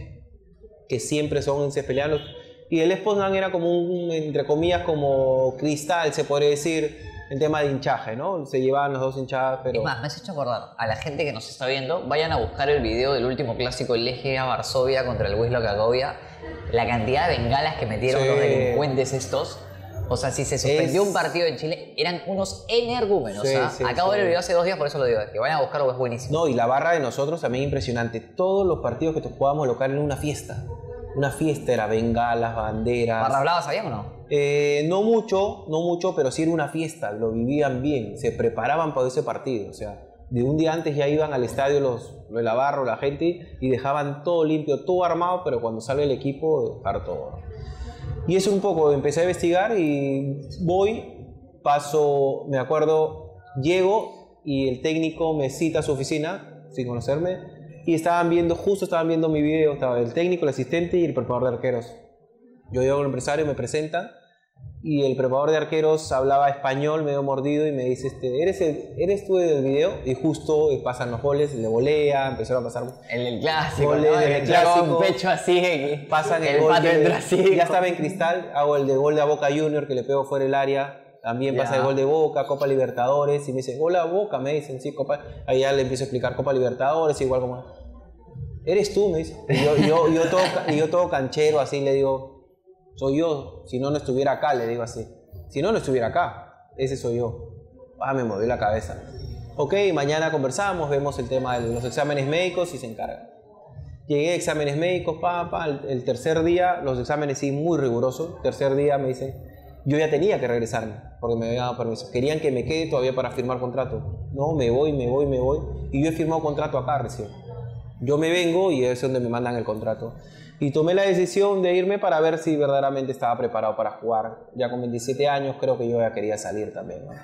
que siempre son, se pelean los... Y el Lech Poznan era como un, entre comillas, como Cristal, se podría decir, en tema de hinchaje, ¿no? Se llevaban los dos hinchadas, pero... Es más, me has hecho acordar, a la gente que nos está viendo, vayan a buscar el video del último clásico del Legia Varsovia contra el Wisła Cracovia, la cantidad de bengalas que metieron Sí. los delincuentes estos. O sea, si se suspendió Es- un partido en Chile, eran unos energúmenos. Sí, ¿ah? sí, Acabo de ver sí. el video hace dos días, por eso lo digo, que vayan a buscarlo, que es buenísimo. No, y la barra de nosotros también impresionante. Todos los partidos que jugábamos local eran una fiesta. Una fiesta, era bengalas, banderas. ¿Barra Brava sabían o no? Eh, no mucho, no mucho, pero sí era una fiesta. Lo vivían bien, se preparaban para ese partido. O sea, de un día antes ya iban al estadio los, los de la barra, la gente, y dejaban todo limpio, todo armado, pero cuando sale el equipo, dejar todo. Y eso un poco, empecé a investigar y voy, paso, me acuerdo, llego y el técnico me cita a su oficina, sin conocerme, y estaban viendo, justo estaban viendo mi video, estaba el técnico, el asistente y el preparador de arqueros. Yo llego al empresario, me presentan, y el preparador de arqueros hablaba español medio mordido y me dice, este, ¿eres, el, ¿eres tú del video? Y justo pasan los goles, le volea, empezaron a pasar... El del clásico, Goles ¿no? del El clásico. clásico. Un pecho así, que Pasan el, el gol patio de- entra así. ya estaba en Cristal, hago el de gol de Boca Junior que le pego fuera del área, también pasa Ya. el gol de Boca, Copa Libertadores, y me dicen, gol a Boca, me dicen, sí, Copa, ahí ya le empiezo a explicar Copa Libertadores, igual como, ¿eres tú? Me dice, y yo, yo, yo, todo, y yo todo canchero, así le digo, soy yo, si no, no estuviera acá, le digo así, si no, no estuviera acá, ese soy yo. Ah, me movió la cabeza. Ok, mañana conversamos, vemos el tema de los exámenes médicos y se encarga. Llegué a exámenes médicos, pa, pa, el, el tercer día, los exámenes sí muy rigurosos. Tercer día me dicen, yo ya tenía que regresarme porque me habían dado permiso. Querían que me quede todavía para firmar contrato. No, me voy, me voy, me voy. Y yo he firmado contrato acá recién. Yo me vengo y es donde me mandan el contrato. Y tomé la decisión de irme para ver si verdaderamente estaba preparado para jugar. Ya con veintisiete años creo que yo ya quería salir también, ¿no?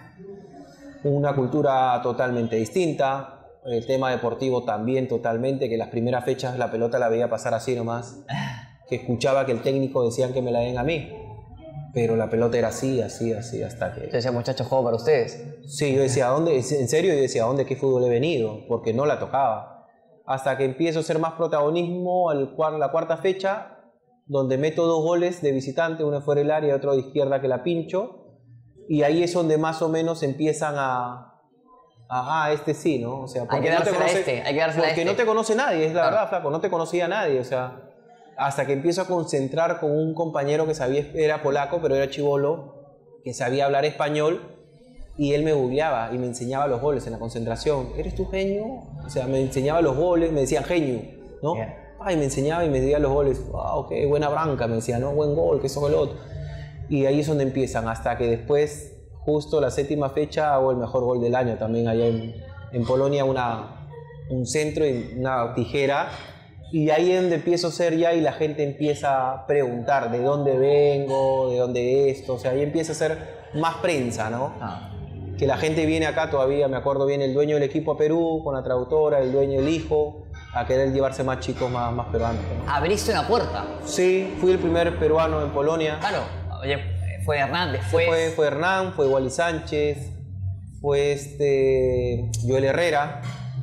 Una cultura totalmente distinta. El tema deportivo también totalmente, que las primeras fechas la pelota la veía pasar así nomás, que escuchaba que el técnico decían que me la den a mí, pero la pelota era así, así, así, hasta que... Yo decía, muchachos, juego para ustedes. Sí, yo decía, ¿a dónde? En serio, yo decía, ¿a dónde qué fútbol he venido? Porque no la tocaba. Hasta que empiezo a hacer más protagonismo al cuar- la cuarta fecha, donde meto dos goles de visitante, uno fuera del área y otro de izquierda que la pincho, y ahí es donde más o menos empiezan a... Ah, ah, este sí, ¿no? O sea, Hay que no te dársela a este, hay que dársela a porque este. no te conoce nadie, es la Claro. verdad, flaco, no te conocía nadie, o sea, hasta que empiezo a concentrar con un compañero que sabía, era polaco, pero era chibolo, que sabía hablar español, y él me googleaba y me enseñaba los goles en la concentración. ¿Eres tú genio? O sea, me enseñaba los goles, me decían genio, ¿no? Yeah. Ay, me enseñaba y me decía los goles. Wow, qué buena branca, me decía, ¿no? Buen gol, que eso, que lo otro. Y ahí es donde empiezan, hasta que después, justo la séptima fecha, hago el mejor gol del año también allá en, en Polonia, una, un centro y una tijera. Y ahí es donde empiezo a ser ya y la gente empieza a preguntar de dónde vengo, de dónde esto, o sea, ahí empieza a ser más prensa, ¿no? Ah. Que la gente viene acá todavía, me acuerdo bien, el dueño del equipo a Perú, con la traductora, el dueño del hijo, a querer llevarse más chicos, más, más peruanos, ¿no? Abriste una puerta. Sí, fui el primer peruano en Polonia. Claro. Oye, fue Hernán, después... Fue, fue Hernán, fue Wally Sánchez, fue este Joel Herrera,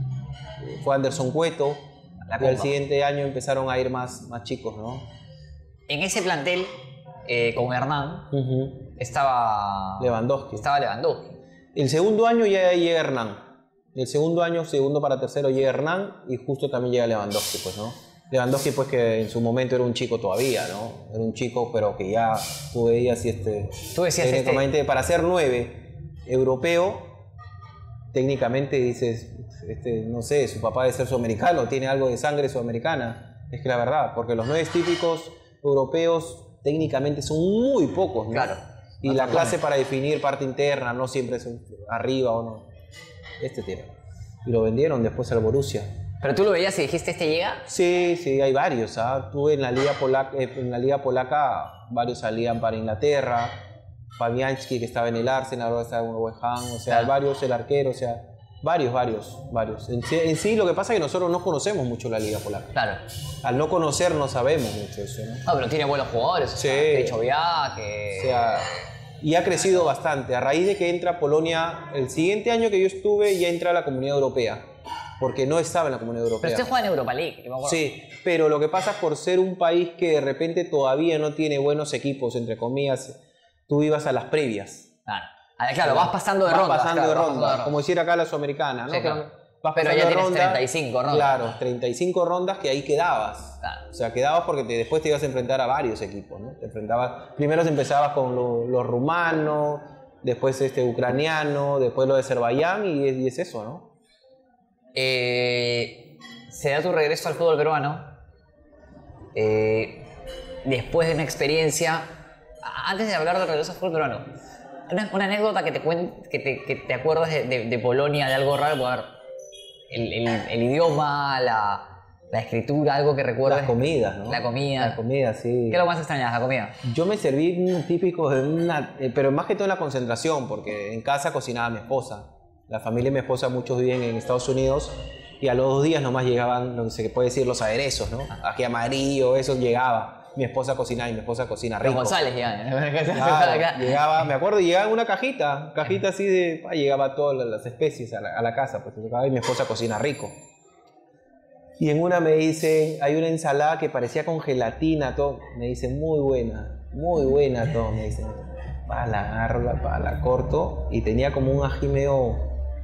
fue Anderson Cueto. La Y al comba. siguiente año empezaron a ir más, más chicos, ¿no? En ese plantel, eh, con Hernán, Uh-huh. estaba... Lewandowski. Estaba Lewandowski. El segundo año ya llega Hernán. El segundo año, segundo para tercero, llega Hernán y justo también llega Lewandowski, pues, ¿no? Lewandowski, pues, que en su momento era un chico todavía, ¿no? Era un chico, pero que ya tú veías y este... Tú decías técnicamente, para ser nueve europeo, técnicamente dices, este, no sé, su papá debe ser sudamericano, tiene algo de sangre sudamericana. Es que la verdad, porque los nueve típicos europeos técnicamente son muy pocos, ¿no? Claro. Y la clase para definir parte interna no siempre es arriba o no. Este tiene. Y lo vendieron después al Borussia. Pero tú lo veías y dijiste, ¿este llega? Sí, sí, hay varios. ¿Ah? Tuve en la liga polaca, en la liga polaca varios salían para Inglaterra. Fabianski, que estaba en el Arsenal, ahora está en el West Ham. O sea, Claro. varios, el arquero, o sea, varios, varios, varios. En sí, en sí, lo que pasa es que nosotros no conocemos mucho la liga polaca. Claro. Al no conocer no sabemos mucho eso, ¿no? No, pero tiene buenos jugadores. O Sí. sea, de hecho, viaje. O sea, y ha crecido bastante. A raíz de que entra Polonia, el siguiente año que yo estuve ya entra a la Comunidad Europea, porque no estaba en la Comunidad Europea. Pero usted juega en Europa League, yo me acuerdo. Sí, pero lo que pasa es por ser un país que de repente todavía no tiene buenos equipos, entre comillas, tú ibas a las previas. Claro. Ah, claro, vas pasando de Vas ronda. pasando de ronda, como decir acá la Sudamericana, ¿no? Sí, Que claro. vas Pero pasando ya de tienes ronda, treinta y cinco rondas. Claro, treinta y cinco rondas que ahí quedabas. Claro. O sea, quedabas porque te- después te ibas a enfrentar a varios equipos, ¿no? Te enfrentabas, primero empezabas con lo- los rumanos, después este ucraniano, después lo de Azerbaiyán y es, y es eso, ¿no? Eh, se da tu regreso al fútbol peruano. Eh, después de una experiencia. Antes de hablar del regreso al fútbol peruano, una, una anécdota que te, cuen- que te, que te acuerdas de, de- de Polonia, de algo raro, a ver, el, el- el idioma, la, la escritura, algo que recuerdes. Las comidas, ¿no? La comida. La comida, sí. ¿Qué es lo más extrañas, la comida? Yo me serví un típico de una, eh, pero más que todo en la concentración, porque en casa cocinaba mi esposa. La familia de mi esposa, muchos viven en Estados Unidos y a los dos días nomás llegaban, lo que se puede decir, los aderezos, ¿no? Aquí amarillo, eso llegaba. Mi esposa cocinaba y mi esposa cocina rico. Los González llegan. Claro, llegaba, me acuerdo, llegaba en una cajita, cajita así de, ah, llegaba todas las especies a la, a la casa, pues llegaba y mi esposa cocina rico. Y en una me dicen, hay una ensalada que parecía con gelatina, todo, me dicen, muy buena, muy buena, todo, me dicen, para la agarro, la, pa, la corto, y tenía como un ají medio,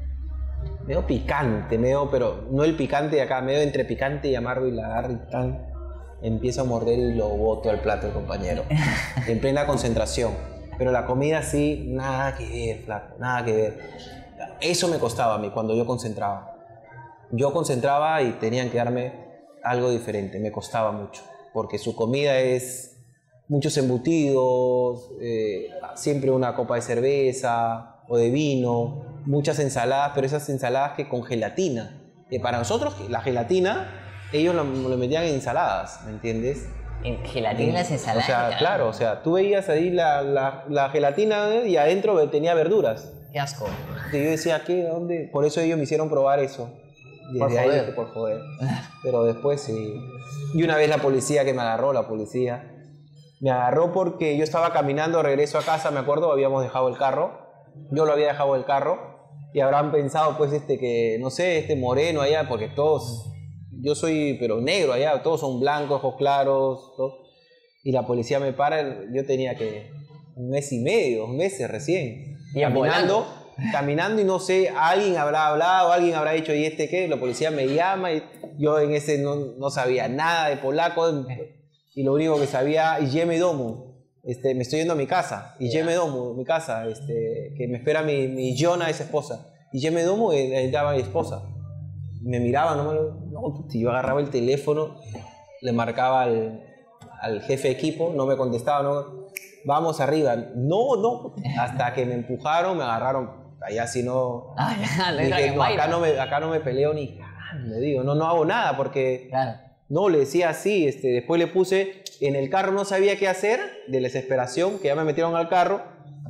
medio picante, medio, pero no el picante de acá, medio entre picante y amargo, y la agarro y tan, empiezo a morder y lo boto al plato del compañero, en plena concentración. Pero la comida sí, nada que ver, flaco, nada que ver. Eso me costaba a mí cuando yo concentraba. Yo concentraba y tenían que darme algo diferente, me costaba mucho, porque su comida es muchos embutidos, eh, siempre una copa de cerveza o de vino, muchas ensaladas, pero esas ensaladas que con gelatina. Eh, para nosotros la gelatina, ellos lo, lo metían en ensaladas, ¿me entiendes? En gelatina las ensaladas. O sea, claro, o sea, tú veías ahí la, la, la gelatina y adentro tenía verduras. Qué asco. Y yo decía, ¿qué? ¿Dónde? Por eso ellos me hicieron probar eso. Desde Por ahí joder. dije, por joder. Pero después sí. Y una vez la policía que me agarró, la policía, me agarró porque yo estaba caminando, regreso a casa, me acuerdo, habíamos dejado el carro. Yo lo había dejado el carro. Y habrán pensado, pues, este que, no sé, este moreno allá, porque todos, yo soy, pero negro allá, todos son blancos, ojos claros, todo. Y la policía me para, yo tenía que un mes y medio, dos meses recién. Y caminando, caminando y no sé, alguien habrá hablado, alguien habrá dicho, ¿y este qué? La policía me llama y yo en ese no, no sabía nada de polaco y lo único que sabía, Idziemy domu, este, me estoy yendo a mi casa, Idziemy domu, mi casa, este, que me espera mi, mi Jona, esa esposa. Idziemy domu, estaba mi esposa. Me miraba, no, me lo, no, yo agarraba el teléfono, le marcaba al, al jefe de equipo, no me contestaba, no, vamos arriba, no, no, hasta que me empujaron, me agarraron, allá si no, Ah, ya, no dije, era no, acá, no me, acá no me peleo ni cagando, digo, no, no hago nada porque Claro. No, le decía así, este, después le puse, en el carro no sabía qué hacer, de desesperación, que ya me metieron al carro,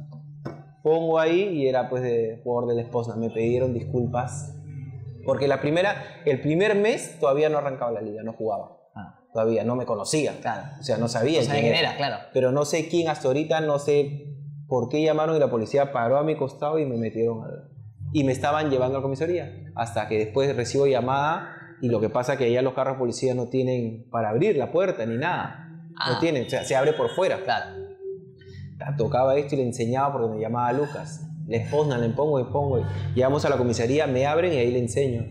pongo ahí y era pues de jugador de la esposa, me pidieron disculpas, porque la primera, el primer mes todavía no arrancaba la liga, no jugaba, ah. todavía no me conocía, claro. o sea, no sabía, no sabía quién, quién era, claro. Pero no sé quién hasta ahorita, no sé por qué llamaron y la policía paró a mi costado y me metieron al... Y me estaban llevando a la comisaría, hasta que después recibo llamada. Y lo que pasa es que allá los carros de policía no tienen para abrir la puerta ni nada. Ah. No tienen, o sea, se abre por fuera. Claro. Tocaba esto y le enseñaba porque me llamaba Lucas. Le esposnan, le pongo, le pongo. Llegamos a la comisaría, me abren y ahí le enseño.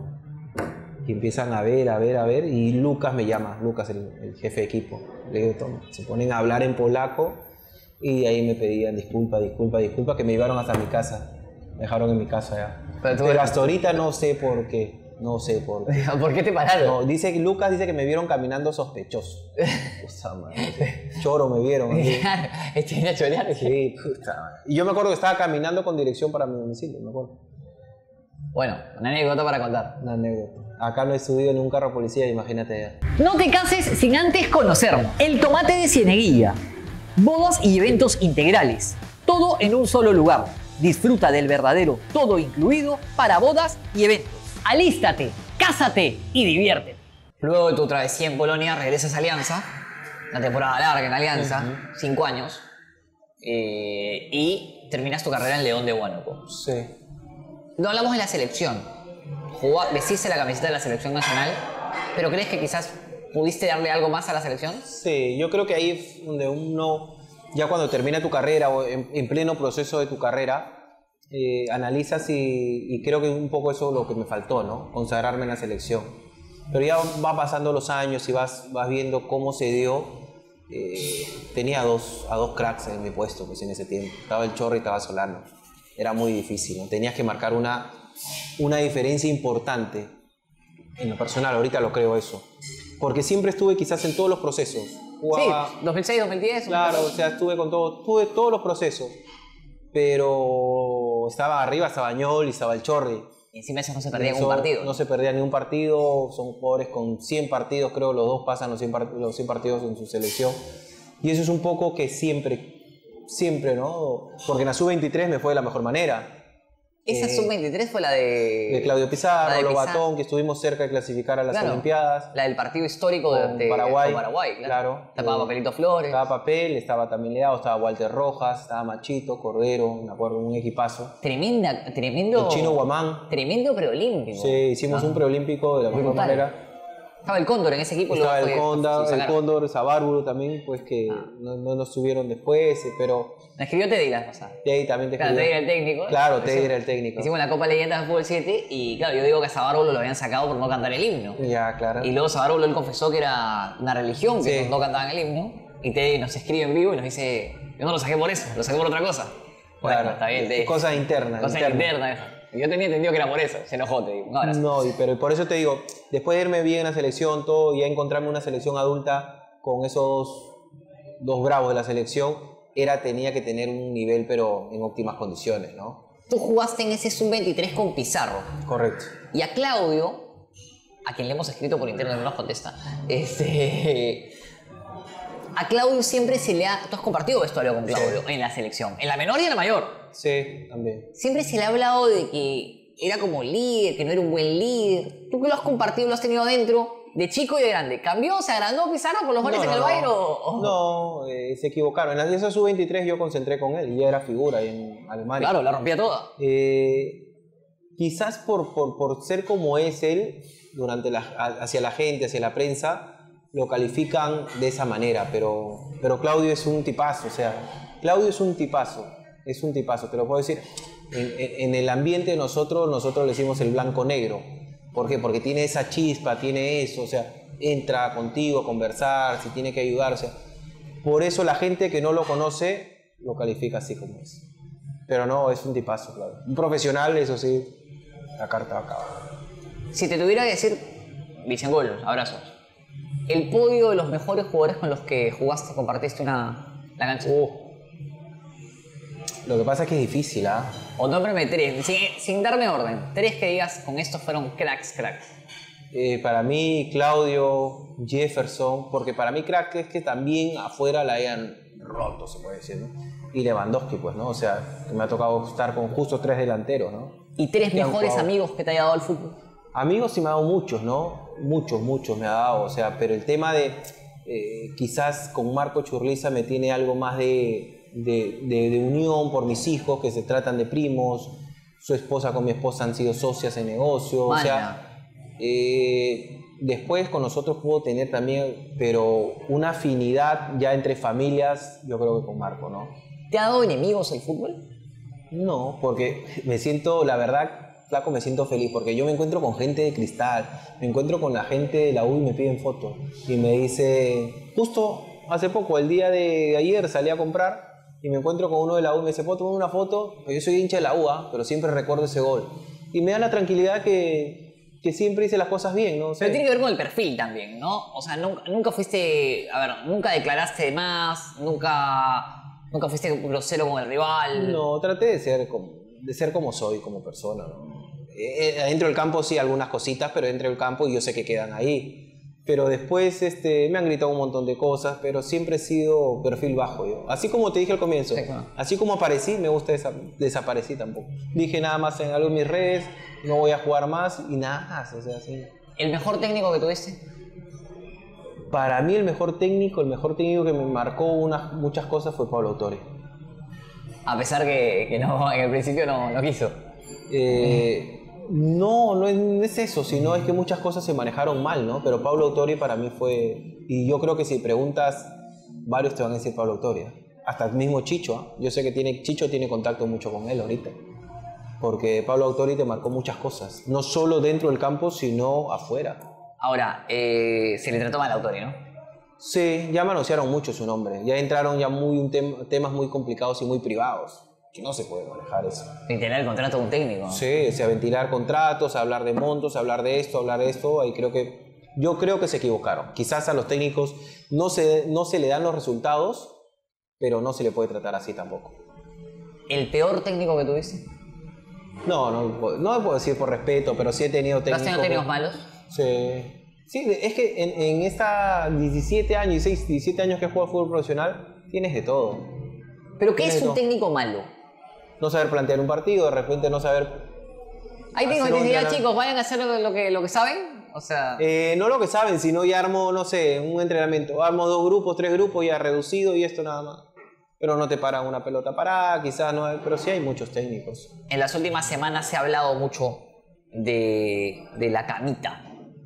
Y empiezan a ver, a ver, a ver. Y Lucas me llama, Lucas, el, el jefe de equipo. Le digo, toma. Se ponen a hablar en polaco y ahí me pedían disculpa, disculpa, disculpa, que me llevaron hasta mi casa. Me dejaron en mi casa ya. Pero, Pero hasta ahorita no sé por qué. No sé por qué. ¿Por qué te pararon? No, dice, Lucas dice que me vieron caminando sospechoso. Puta madre. Choro me vieron. Estoy a chorear. Sí, puta madre. Y yo me acuerdo que estaba caminando con dirección para mi domicilio, me acuerdo. Bueno, una anécdota para contar. Una anécdota. Acá no he subido ni un carro de policía, imagínate. No te cases sin antes conocernos. El tomate de Cieneguilla. Bodas y eventos integrales. Todo en un solo lugar. Disfruta del verdadero todo incluido para bodas y eventos. Alístate, cásate y diviértete. Luego de tu travesía en Polonia, regresas a Alianza. Una temporada larga en Alianza, uh-huh. cinco años. Eh, y terminas tu carrera en León de Huánuco. Sí. No hablamos de la selección. Jugó, vestiste la camiseta de la selección nacional, pero ¿crees que quizás pudiste darle algo más a la selección? Sí, yo creo que ahí es donde uno, ya cuando termina tu carrera o en, en pleno proceso de tu carrera, Eh, analizas y, y creo que un poco eso es lo que me faltó, ¿no? Consagrarme en la selección. Pero ya va pasando los años y vas, vas viendo cómo se dio. Eh, tenía a dos, a dos cracks en mi puesto pues, en ese tiempo. Estaba el Chorri y estaba Solano. Era muy difícil, ¿no? Tenías que marcar una, una diferencia importante. En lo personal, ahorita lo creo eso. Porque siempre estuve quizás en todos los procesos. Jugaba, sí, dos mil seis, dos mil diez. Claro, o sea, estuve con todo, tuve todos los procesos. Pero estaba arriba, estaba Añol y estaba el Chorri. Y encima eso no se perdía ningún partido. No se perdía ningún partido, son jugadores con cien partidos, creo los dos pasan los cien, los cien partidos en su selección. Y eso es un poco que siempre, siempre, ¿no? Porque en la sub veintitrés me fue de la mejor manera. Esa eh, sub veintitrés fue la de... De Claudio Pizarro, Lobatón, que estuvimos cerca de clasificar a las claro, Olimpiadas. La del partido histórico de, de Paraguay. Con Paraguay, claro. claro. Estaba eh, Papelito Flores. Estaba Papel, estaba también Leao, estaba Walter Rojas, estaba Machito, Cordero, me acuerdo, un equipazo. Tremenda, tremendo... El Chino Guamán. Tremendo preolímpico. Sí, hicimos ah. un preolímpico de la mejor manera. Estaba el Cóndor en ese equipo. Estaba el, Cóndor, el Cóndor, Sabárburo también, pues que ah. no, no nos subieron después, pero... Me escribió Teddy la pasada. Teddy también te escribió. Claro, Teddy era el técnico. Claro, Teddy era el técnico. Hicimos la Copa Leyendas de Fútbol siete y claro, yo digo que a Sabárburo lo habían sacado por no cantar el himno. Ya, claro. Y luego Sabárburo él confesó que era una religión, que sí. no cantaban el himno. Y Teddy nos escribe en vivo y nos dice, yo no lo saqué por eso, lo saqué por otra cosa. Bueno, claro, está bien, Teddy. Cosas internas. Cosas internas. Yo tenía entendido que era por eso, se enojó, te digo. No, no, pero por eso te digo, después de irme bien en la selección, todo, y ya encontrarme una selección adulta con esos dos bravos de la selección, era, tenía que tener un nivel, pero en óptimas condiciones, ¿no? Tú jugaste en ese sub veintitrés con Pizarro. Correcto. Y a Claudio, a quien le hemos escrito por internet, no nos contesta, este... A Claudio siempre se le ha... Tú has compartido vestuario con Claudio sí. en la selección, en la menor y en la mayor. Sí, también. Siempre se le ha hablado de que era como líder, que no era un buen líder. Tú que lo has compartido, lo has tenido adentro, de chico y de grande. ¿Cambió, se agrandó Pizarro por los goles no, en no, el Bayern no. o...? No, eh, se equivocaron. En la sub veintitrés yo concentré con él y ya era figura ahí en Alemania. Claro, la rompía toda. Eh, quizás por, por, por ser como es él, durante la, hacia la gente, hacia la prensa... lo califican de esa manera, pero, pero Claudio es un tipazo, o sea, Claudio es un tipazo, es un tipazo, te lo puedo decir. En, en, en el ambiente de nosotros, nosotros le decimos el blanco-negro. ¿Por qué? Porque tiene esa chispa, tiene eso, o sea, entra contigo a conversar, si tiene que ayudar, o sea, por eso la gente que no lo conoce lo califica así como es. Pero no, es un tipazo, claro. Un profesional, eso sí, la carta acaba. Si te tuviera que decir, Vicengol, abrazos. El podio de los mejores jugadores con los que jugaste, compartiste una, la cancha. Uh. Lo que pasa es que es difícil, ¿ah? ¿eh? O nómbrame tres, sin, sin darme orden. Tres que digas, con estos fueron cracks, cracks. Eh, para mí, Claudio, Jefferson, porque para mí crack es que también afuera la hayan roto, se puede decir, ¿no? Y Lewandowski, pues, ¿no? O sea, me ha tocado estar con justo tres delanteros, ¿no? ¿Y tres Que han mejores jugado. amigos que te haya dado el fútbol? Amigos sí me ha dado muchos, ¿no? Muchos, muchos me ha dado, o sea, pero el tema de, eh, quizás con Marco Churliza me tiene algo más de, de, de, de unión por mis hijos, que se tratan de primos, su esposa con mi esposa han sido socias en negocio, Vaya. o sea, eh, después con nosotros puedo tener también, pero una afinidad ya entre familias, yo creo que con Marco, ¿no? ¿Te ha dado enemigos el fútbol? No, porque me siento, la verdad, flaco, me siento feliz, porque yo me encuentro con gente de Cristal, me encuentro con la gente de la U y me piden fotos, y me dice, justo hace poco, el día de ayer salí a comprar, y me encuentro con uno de la U y me dice, ¿puedo tomar una foto? Pues yo soy hincha de la U, ¿ah? Pero siempre recuerdo ese gol. Y me da la tranquilidad que, que siempre hice las cosas bien, ¿no? O sea, Pero tiene que ver con el perfil también, ¿no? O sea, nunca, nunca fuiste, a ver, nunca declaraste de más, nunca, nunca fuiste grosero con el rival. no, traté de ser como, de ser como soy como persona, ¿no? Eh, dentro del campo sí algunas cositas, pero dentro del campo yo sé que quedan ahí. Pero después este, me han gritado un montón de cosas, pero siempre he sido perfil bajo yo. Así como te dije al comienzo, Sí, claro. así como aparecí, me gusta desa desaparecí tampoco. Dije nada más en algo en mis redes, no voy a jugar más y nada más, o sea, sí. ¿El mejor técnico que tuviste? Para mí el mejor técnico, el mejor técnico que me marcó unas, muchas cosas fue Pablo Autori. A pesar que, que no, en el principio no, no quiso. Eh, no, no es, no es eso, sino es que muchas cosas se manejaron mal, ¿no? Pero Pablo Autori para mí fue... Y yo creo que si preguntas, varios te van a decir Pablo Autori. Hasta el mismo Chicho, ¿eh? Yo sé que tiene, Chicho tiene contacto mucho con él ahorita. Porque Pablo Autori te marcó muchas cosas. No solo dentro del campo, sino afuera. Ahora, eh, se le trató mal a Autori, ¿no? Sí, ya manosearon mucho su nombre. Ya entraron ya muy en tem temas muy complicados y muy privados. Que no se puede manejar eso. Y tener el contrato de un técnico. Sí, o sea, ventilar contratos, hablar de montos, hablar de esto, hablar de esto, ahí creo que, yo creo que se equivocaron. Quizás a los técnicos no se, no se le dan los resultados, pero no se le puede tratar así tampoco. ¿El peor técnico que tuviste? No, no, no puedo decir por respeto, pero sí he tenido ¿Has técnicos... tenido técnicos malos? Sí. Sí, es que en, en esta diecisiete años, dieciséis, diecisiete años que he jugado fútbol profesional, tienes de todo. ¿Pero qué Tienes es de un todo. técnico malo? No saber plantear un partido, de repente no saber... Hay técnicos Hacer que un dicen, ya entrenamiento. chicos, vayan a hacer lo, lo que, lo que saben. O sea, Eh, no lo que saben, sino ya armo, no sé, un entrenamiento. Armo dos grupos, tres grupos, ya reducido y esto nada más. Pero no te paran una pelota parada, quizás no hay, pero sí hay muchos técnicos. en las últimas semanas se ha hablado mucho de, de la camita.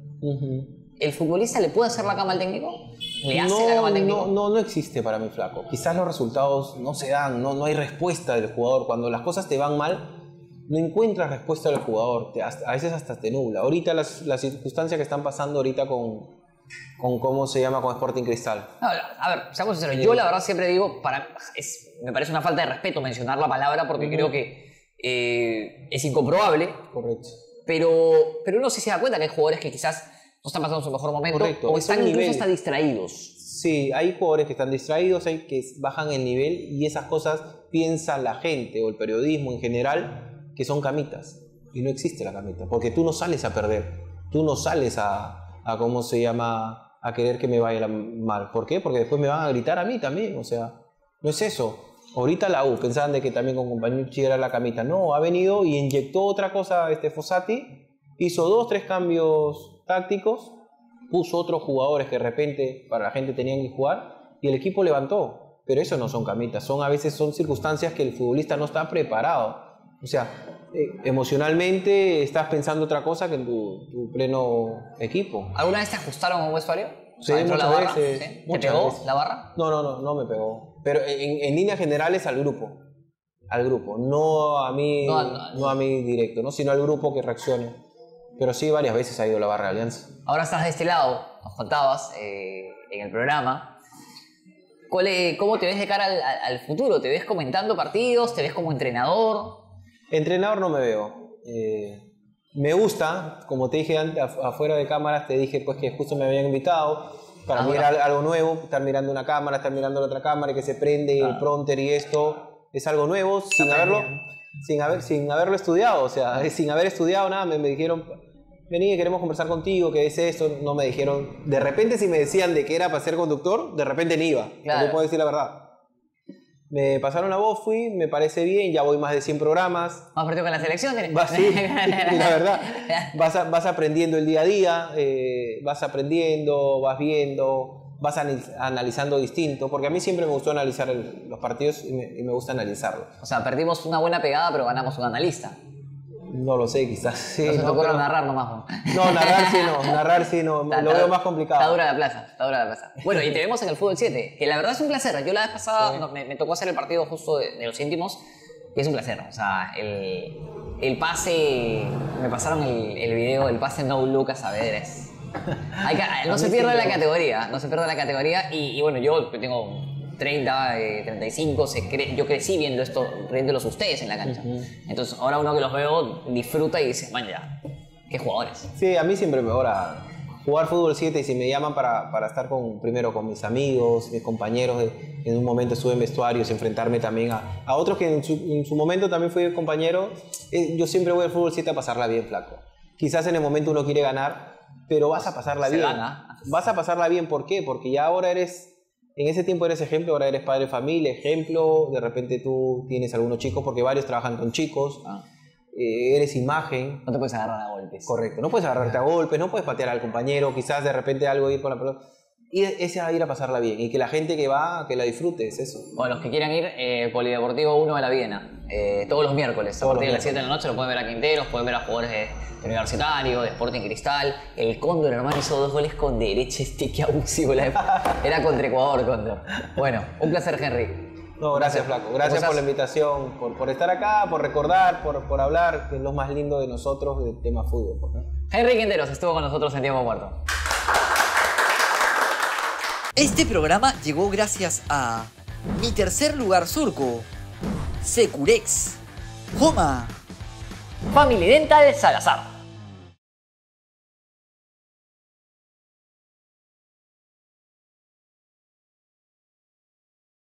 Ujú. ¿El futbolista le puede hacer la cama al técnico? ¿Le hace la cama No, al técnico? no, no, no existe para mí, flaco. Quizás los resultados no se dan, no, no hay respuesta del jugador. Cuando las cosas te van mal, no encuentras respuesta del jugador. Te- hasta- a veces hasta te nubla. Ahorita las, las circunstancias que están pasando ahorita con, con cómo se llama, con Sporting Cristal. No, a ver, seamos sinceros. Yo la verdad siempre digo, para, es, me parece una falta de respeto mencionar la palabra porque Ujú. creo que eh, es incomprobable, Correcto. pero, pero uno sí se da cuenta que hay jugadores que quizás no están pasando su mejor momento Correcto, o es están un incluso nivel. hasta distraídos. Sí, hay jugadores que están distraídos, hay que bajan el nivel y esas cosas piensa la gente o el periodismo en general que son camitas. Y no existe la camita, porque tú no sales a perder, tú no sales a, a ¿cómo se llama?, a querer que me vaya la- mal. ¿Por qué? Porque después me van a gritar a mí también, o sea, no es eso. Ahorita la U, pensaban de que también con Compañucci era la camita. No, ha venido y inyectó otra cosa este Fossati, hizo dos, tres cambios tácticos, puso otros jugadores que de repente para la gente tenían que jugar y el equipo levantó. Pero eso no son camitas, son a veces son circunstancias que el futbolista no está preparado. O sea, eh, emocionalmente estás pensando otra cosa que en tu, tu pleno equipo. ¿Alguna vez te ajustaron a un vestuario? O Sí, sea, dentro de la muchas barra, veces, ¿sí? ¿Te muchas pegó veces. la barra? No, no, no, no me pegó. Pero en, en líneas generales al grupo. Al grupo, no a mí, No, no, no, no. a mí directo, ¿no? Sino al grupo que reaccione. Pero sí, varias veces ha ido la barra de Alianza. Ahora estás de este lado, nos contabas eh, en el programa. ¿Cuál es- ¿Cómo te ves de cara al, al- al futuro? ¿Te ves comentando partidos? ¿Te ves como entrenador? Entrenador no me veo. Eh, me gusta, como te dije antes, af- afuera de cámaras, te dije pues que justo me habían invitado. Para Ah, mí bueno. era algo nuevo, estar mirando una cámara, estar mirando la otra cámara y que se prende y Ah. el prompter y esto. Es algo nuevo, sin haberlo, aprendiendo. sin, haber, sin haberlo estudiado. O sea, sin haber estudiado nada, me, me dijeron, vení, queremos conversar contigo, ¿qué es esto? No me dijeron. De repente si me decían de que era para ser conductor, de repente ni iba. Claro. No puedo decir la verdad. Me pasaron la voz, fui, me parece bien, ya voy más de cien programas. ¿Has partido con la selección? Vas, sí, la verdad. Vas, a, vas aprendiendo el día a día, eh, vas aprendiendo, vas viendo, vas analizando distinto, porque a mí siempre me gustó analizar el, los partidos y me, y me gusta analizarlos. O sea, perdimos una buena pegada, pero ganamos un analista. No lo sé, quizás sí. No se te no, ocurre pero... narrar nomás, ¿no? No, narrar sí no, narrar sí no, Está, lo está, veo más complicado. Está dura la plaza, está dura la plaza. Bueno, y te vemos en el Fútbol siete, que la verdad es un placer. Yo la vez pasada sí. no, me, me tocó hacer el partido justo de, de los íntimos, y es un placer. O sea, el, el pase, me pasaron el, el video, el pase no look a Saavedra es... Hay que, no se pierde la categoría, no se pierde la categoría, y, y bueno, yo tengo... treinta, eh, treinta y cinco, se cre yo crecí viendo esto, viéndolos ustedes en la cancha. Uh-huh. Entonces ahora uno que los veo disfruta y dice, man, ya, qué jugadores. Sí, a mí siempre me ahora jugar fútbol siete y si me llaman para, para estar con, primero con mis amigos, mis compañeros, de, en un momento estuve en vestuarios, enfrentarme también a, a otros que en su, en su momento también fui compañero, eh, yo siempre voy al fútbol siete a pasarla bien, flaco. Quizás en el momento uno quiere ganar, pero vas a pasarla Se bien. gana. Vas a pasarla bien, ¿por qué? Porque ya ahora eres... En ese tiempo eres ejemplo, ahora eres padre de familia, ejemplo, de repente tú tienes algunos chicos, porque varios trabajan con chicos, ah. eh, eres imagen. No te puedes agarrar a golpes. Correcto, no puedes agarrarte a golpes, no puedes patear al compañero, quizás de repente algo ir con la pelota. Y ese va a ir a pasarla bien, y que la gente que va, que la disfrute, es eso. Bueno, los que quieran ir, eh, Polideportivo uno de la Viena, eh, todos los miércoles, todos a partir de las siete de la noche, lo pueden ver a Quinteros, pueden ver a jugadores de, de Universitario, de Sporting Cristal. El Cóndor, hermano, hizo dos goles con derecha, este que abusivo. Era contra Ecuador, Cóndor. Bueno, un placer, Henry. No, gracias, Flaco. Gracias por la invitación, por, por estar acá, por recordar, por, por hablar, que es lo más lindo de nosotros, del tema fútbol, ¿no? Henry Quinteros estuvo con nosotros en Tiempo Muerto. Este programa llegó gracias a Mi Tercer Lugar Surco, Securex, Homa, Family Dental Salazar.